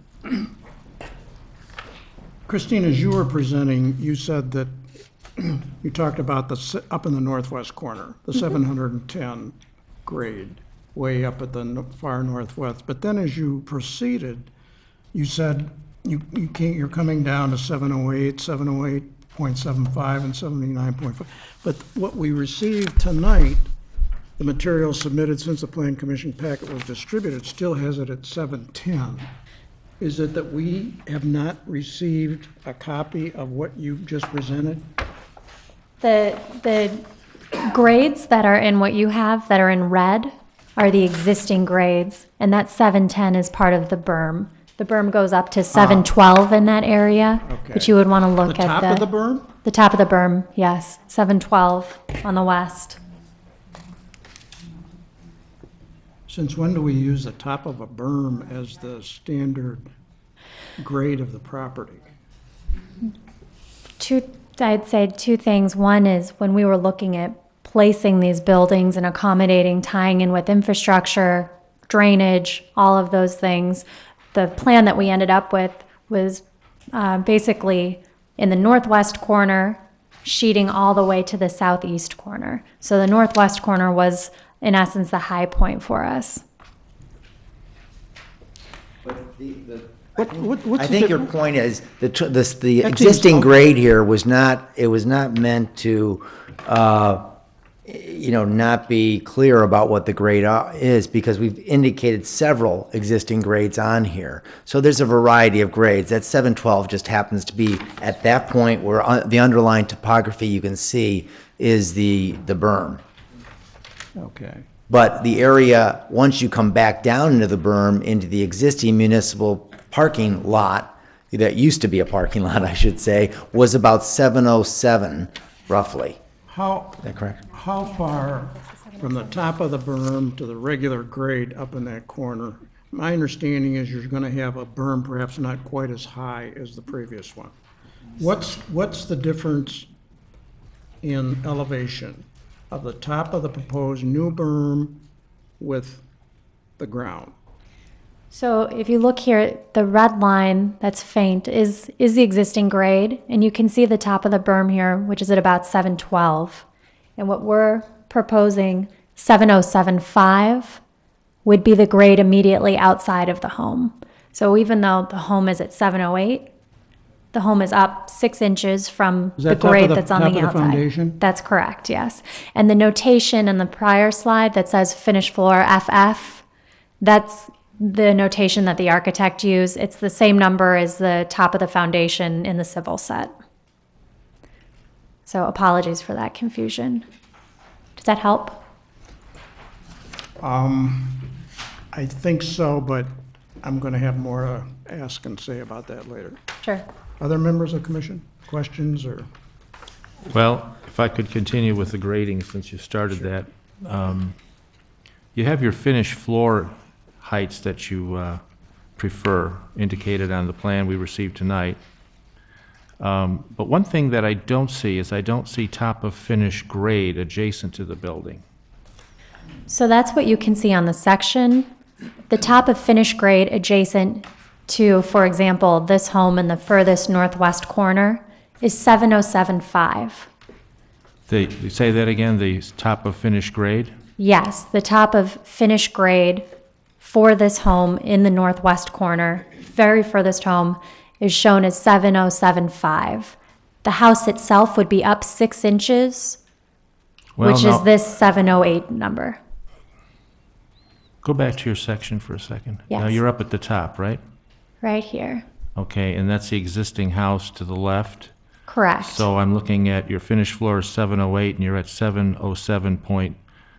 Christine, as you were presenting, you said that you talked about the, se- up in the northwest corner, the seven hundred ten grade, way up at the no- far northwest. But then as you proceeded, you said you, you can't, you're coming down to seven oh eight, seven oh eight point seven five, and seventy-nine point five. But what we received tonight, the material submitted since the Plan Commission packet was distributed, still has it at seven ten. Is it that we have not received a copy of what you just presented? The, the grades that are in what you have, that are in red, are the existing grades, and that seven ten is part of the berm. The berm goes up to seven twelve in that area, but Okay. you would want to The look at top the... of the berm? The top of the berm, yes, seven twelve on the west. Since when do we use the top of a berm as the standard grade of the property? Two, I'd say two things. One is when we were looking at placing these buildings and accommodating, tying in with infrastructure, drainage, all of those things, the plan that we ended up with was uh, basically in the northwest corner, sheeting all the way to the southeast corner. So the northwest corner was, in essence, the high point for us. What, what, what's I the think your difference? point is, the, tr- this, the That seems existing okay. grade here was not, it was not meant to, uh, you know, not be clear about what the grade uh, is, because we've indicated several existing grades on here. So there's a variety of grades. That seven twelve just happens to be at that point where uh, the underlying topography you can see is the, the berm. Okay. But the area, once you come back down into the berm, into the existing municipal parking lot, that used to be a parking lot, I should say, was about seven oh seven, roughly. How, Is that correct? how far from the top of the berm to the regular grade up in that corner? My understanding is you're gonna have a berm perhaps not quite as high as the previous one. What's, what's the difference in elevation of the top of the proposed new berm with the ground? So if you look here, the red line that's faint is, is the existing grade, and you can see the top of the berm here, which is at about seven twelve. And what we're proposing, seven oh seven five, would be the grade immediately outside of the home. So even though the home is at seven oh eight, the home is up six inches from Is the that top of grade the- that's on top the of the outside. foundation? That's correct, yes. And the notation in the prior slide that says finished floor F F, that's the notation that the architect used. It's the same number as the top of the foundation in the civil set. So apologies for that confusion. Does that help? I think so, but I'm gonna have more to ask and say about that later. Sure. Other members of the commission, questions or? Well, if I could continue with the grading, since you started that. um, You have your finished floor heights that you uh, prefer indicated on the plan we received tonight. Um, But one thing that I don't see is I don't see top of finished grade adjacent to the building. So that's what you can see on the section. The top of finished grade adjacent to, for example, this home in the furthest northwest corner is seven oh seven five. The, you say that again, the top of finished grade? Yes, the top of finished grade for this home in the northwest corner, very furthest home, is shown as seven oh seven five. The house itself would be up six inches, Well, which no. is this seven oh eight number. Go back to your section for a second. Now, Yes. you're up at the top, right? Right here. Okay, and that's the existing house to the left? Correct. So I'm looking at your finished floor is seven oh eight, and you're at seven oh seven point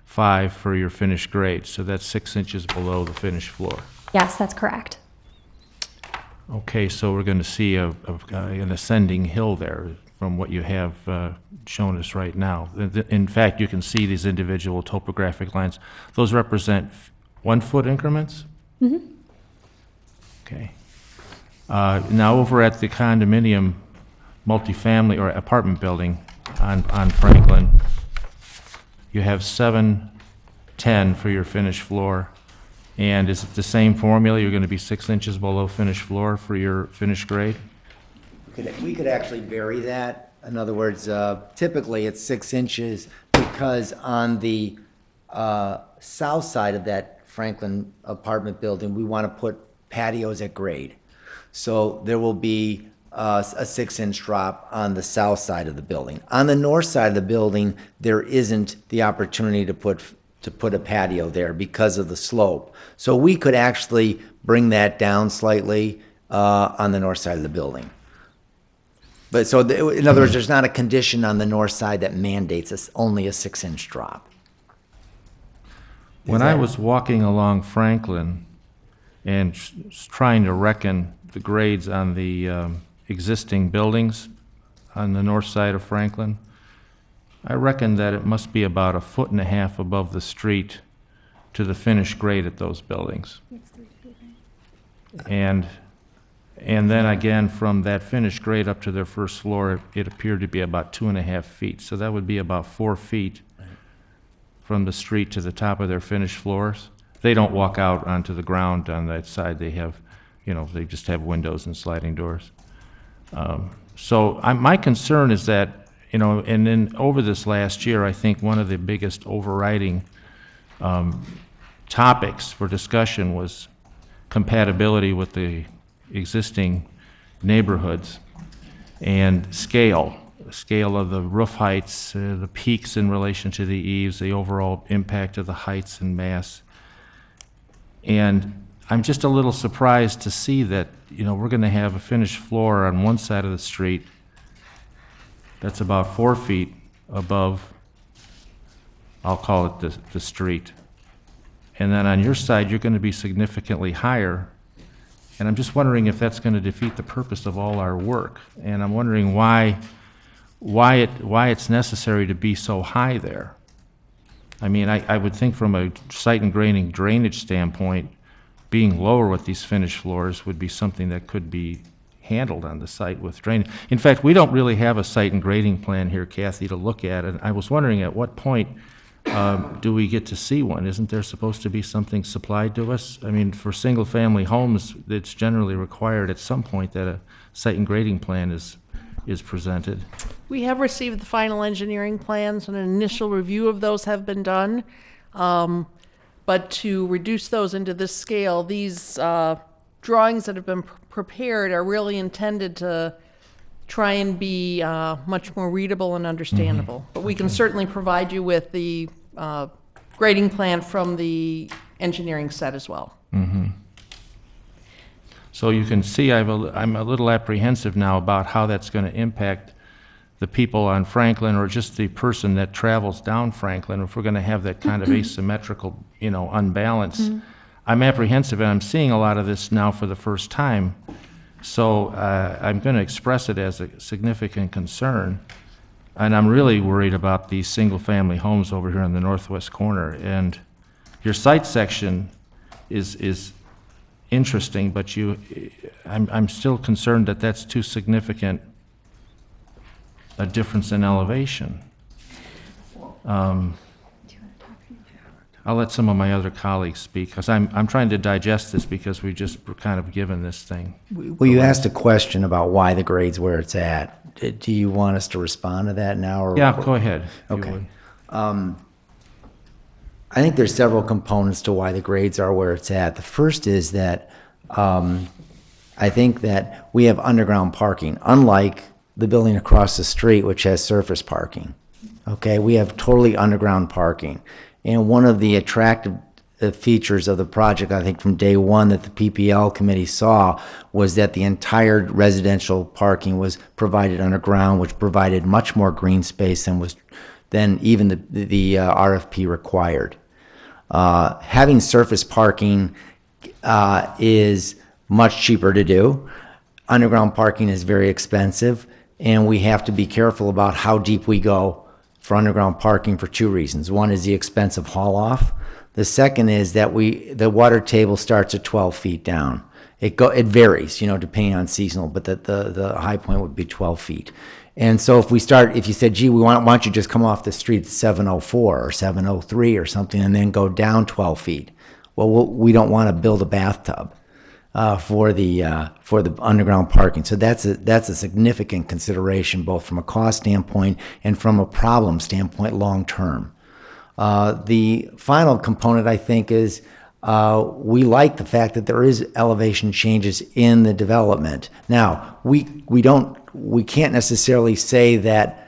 five for your finished grade. So that's six inches below the finished floor. Yes, that's correct. Okay, so we're going to see a, a, an ascending hill there from what you have uh, shown us right now. In fact, you can see these individual topographic lines. Those represent one-foot increments? Mm-hmm. Okay. Uh, now over at the condominium multifamily or apartment building on, on Franklin, you have seven ten for your finished floor. And is it the same formula? You're going to be six inches below finished floor for your finished grade? We could, we could actually vary that. In other words, uh, typically it's six inches because on the uh, south side of that Franklin apartment building, we want to put patios at grade. So there will be uh, a six-inch drop on the south side of the building. On the north side of the building, there isn't the opportunity to put to put a patio there because of the slope. So we could actually bring that down slightly uh, on the north side of the building. But so, the, in other words, there's not a condition on the north side that mandates us only a six-inch drop. When I was walking along Franklin and s- trying to reckon the grades on the um, existing buildings on the north side of Franklin, I reckon that it must be about a foot and a half above the street to the finished grade at those buildings. And, and then again, from that finished grade up to their first floor, it appeared to be about two and a half feet. So that would be about four feet from the street to the top of their finished floors. They don't walk out onto the ground on that side. They have, you know, they just have windows and sliding doors. Um, so I, my concern is that, you know, and then over this last year, I think one of the biggest overriding um, topics for discussion was compatibility with the existing neighborhoods and scale, scale of the roof heights, uh, the peaks in relation to the eaves, the overall impact of the heights and mass. And I'm just a little surprised to see that, you know, we're going to have a finished floor on one side of the street that's about four feet above, I'll call it the, the street. And then on your side, you're going to be significantly higher. And I'm just wondering if that's going to defeat the purpose of all our work. And I'm wondering why, why, it, why it's necessary to be so high there. I mean, I, I would think from a site and grading drainage standpoint, being lower with these finished floors would be something that could be handled on the site with drainage. In fact, we don't really have a site and grading plan here, Kathy, to look at. And I was wondering at what point um, do we get to see one? Isn't there supposed to be something supplied to us? I mean, for single-family homes, it's generally required at some point that a site and grading plan is is presented. We have received the final engineering plans, and an initial review of those have been done. Um, but to reduce those into this scale, these uh, drawings that have been pr- prepared are really intended to try and be uh, much more readable and understandable. Mm-hmm. But we can certainly provide you with the uh, grading plan from the engineering set as well. Mm-hmm. So you can see I've a, I'm a little apprehensive now about how that's going to impact the people on Franklin or just the person that travels down Franklin, if we're going to have that kind of asymmetrical, you know, unbalance. Mm-hmm. I'm apprehensive, and I'm seeing a lot of this now for the first time. So uh, I'm going to express it as a significant concern. And I'm really worried about these single-family homes over here in the northwest corner. And your site section is is interesting, but you, I'm, I'm still concerned that that's too significant a difference in elevation. Um, I'll let some of my other colleagues speak, because I'm, I'm trying to digest this because we just were kind of given this thing. Well, you asked a question about why the grade's where it's at. D- Do you want us to respond to that now? Or Yeah, go ahead. if you Okay. would. Um, I think there's several components to why the grades are where it's at. The first is that um, I think that we have underground parking, unlike the building across the street, which has surface parking. Okay, we have totally underground parking. And one of the attractive uh, features of the project, I think from day one that the P P L committee saw, was that the entire residential parking was provided underground, which provided much more green space than was than even the, the uh, R F P required. Uh, having surface parking uh, is much cheaper to do. Underground parking is very expensive, and we have to be careful about how deep we go for underground parking for two reasons. One is the expense of haul off. The second is that we the water table starts at twelve feet down. It go it varies, you know, depending on seasonal, but the the, the high point would be twelve feet. And so if we start, if you said, gee, we want, why don't you just come off the street at seven oh four or seven oh three or something and then go down twelve feet. Well, we'll we don't want to build a bathtub uh, for the uh, for the underground parking. So that's a, that's a significant consideration, both from a cost standpoint and from a problem standpoint long term. Uh, the final component, I think, is uh, we like the fact that there is elevation changes in the development. Now, we we don't we can't necessarily say that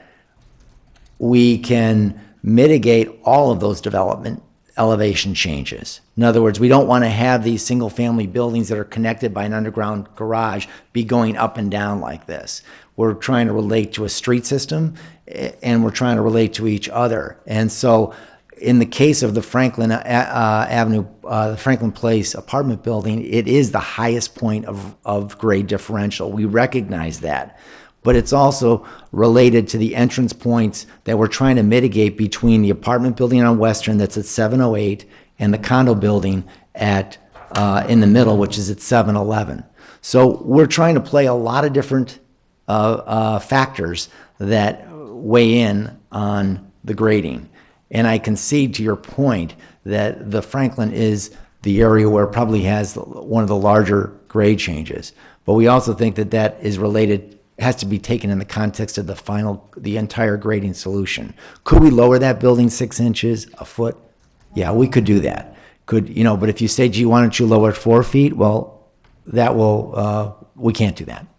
we can mitigate all of those development elevation changes. In other words, we don't want to have these single-family buildings that are connected by an underground garage be going up and down like this. We're trying to relate to a street system, and we're trying to relate to each other. And so in the case of the Franklin uh, Avenue, uh, the Franklin Place apartment building, it is the highest point of, of grade differential. We recognize that. But it's also related to the entrance points that we're trying to mitigate between the apartment building on Western that's at seven oh eight and the condo building at uh, in the middle, which is at seven eleven. So we're trying to play a lot of different uh, uh, factors that weigh in on the grading. And I concede to your point that the Franklin is the area where it probably has one of the larger grade changes. But we also think that that is related, has to be taken in the context of the final, the entire grading solution. Could we lower that building six inches, a foot? Yeah, we could do that. Could, you know, but if you say, gee, why don't you lower it four feet? Well, that will, uh, we can't do that.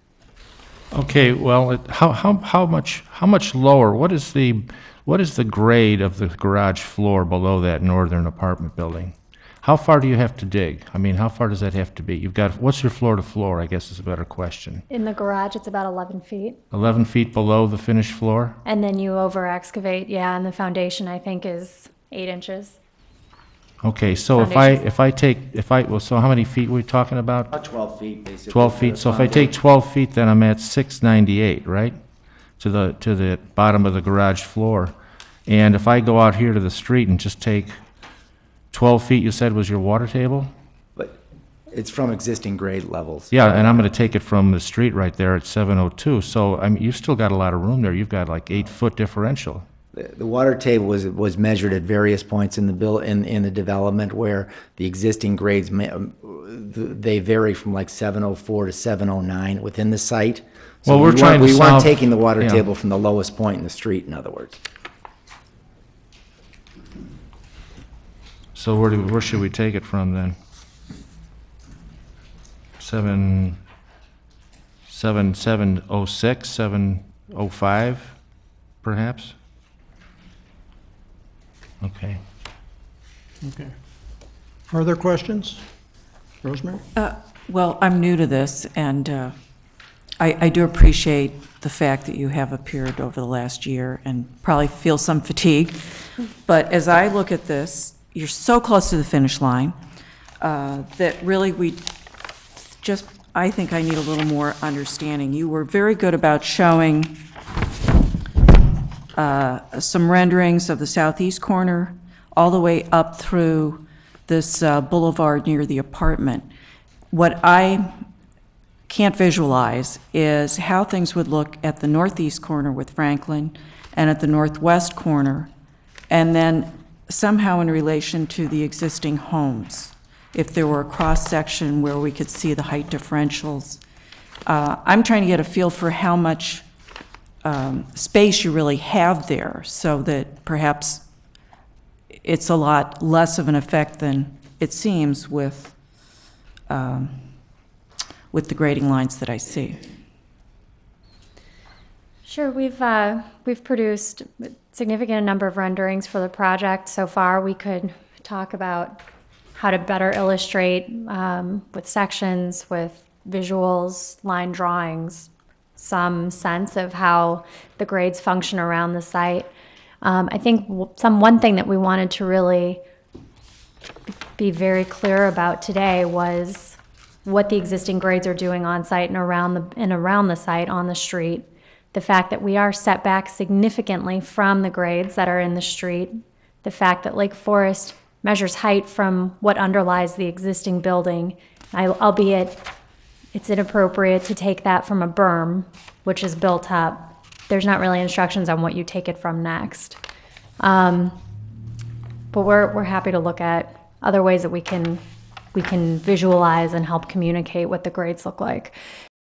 Okay, well, it- how, how, how much, how much lower, what is the, what is the grade of the garage floor below that northern apartment building? How far do you have to dig? I mean, how far does that have to be? You've got, what's your floor to floor, I guess is a better question. In the garage, it's about eleven feet. eleven feet below the finished floor? And then you over excavate, yeah, and the foundation, I think, is eight inches. Okay, so if I, Foundation. if I take, if I, well, so how many feet were we talking about? About twelve feet, basically. twelve feet, so if I take twelve feet, then I'm at six ninety-eight, right? To the, to the bottom of the garage floor. And if I go out here to the street and just take twelve feet, you said was your water table? But it's from existing grade levels. Yeah, and I'm gonna take it from the street right there at seven oh two, so, I mean, you've still got a lot of room there, you've got like eight-foot differential. The the water table was, was measured at various points in the bill, in, in the development where the existing grades, ma- um, they vary from like seven oh four to seven oh nine within the site. So Well, we're we weren't- trying to We weren't solve- taking the water yeah. table from the lowest point in the street, in other words. So where do, where should we take it from then? Seven, seven, seven oh six, seven oh five, perhaps? Okay. Okay. Further questions? Rosemary? Uh, Well, I'm new to this, and uh, I I do appreciate the fact that you have appeared over the last year and probably feel some fatigue. But as I look at this, you're so close to the finish line uh, that really we just, I think I need a little more understanding. You were very good about showing uh, some renderings of the southeast corner all the way up through this uh, boulevard near the apartment. What I can't visualize is how things would look at the northeast corner with Franklin and at the northwest corner, and then somehow in relation to the existing homes, if there were a cross-section where we could see the height differentials. Uh, I'm trying to get a feel for how much um, space you really have there, so that perhaps it's a lot less of an effect than it seems with um, with the grading lines that I see. Sure, we've uh, we've produced a significant number of renderings for the project so far. We could talk about how to better illustrate um, with sections, with visuals, line drawings, some sense of how the grades function around the site. Um, I think w- some one thing that we wanted to really be very clear about today was what the existing grades are doing on site and around the and around the site on the street. The fact that we are set back significantly from the grades that are in the street. The fact that Lake Forest measures height from what underlies the existing building, I, albeit it's inappropriate to take that from a berm, which is built up. There's not really instructions on what you take it from next. Um, but we're, we're happy to look at other ways that we can we can visualize and help communicate what the grades look like.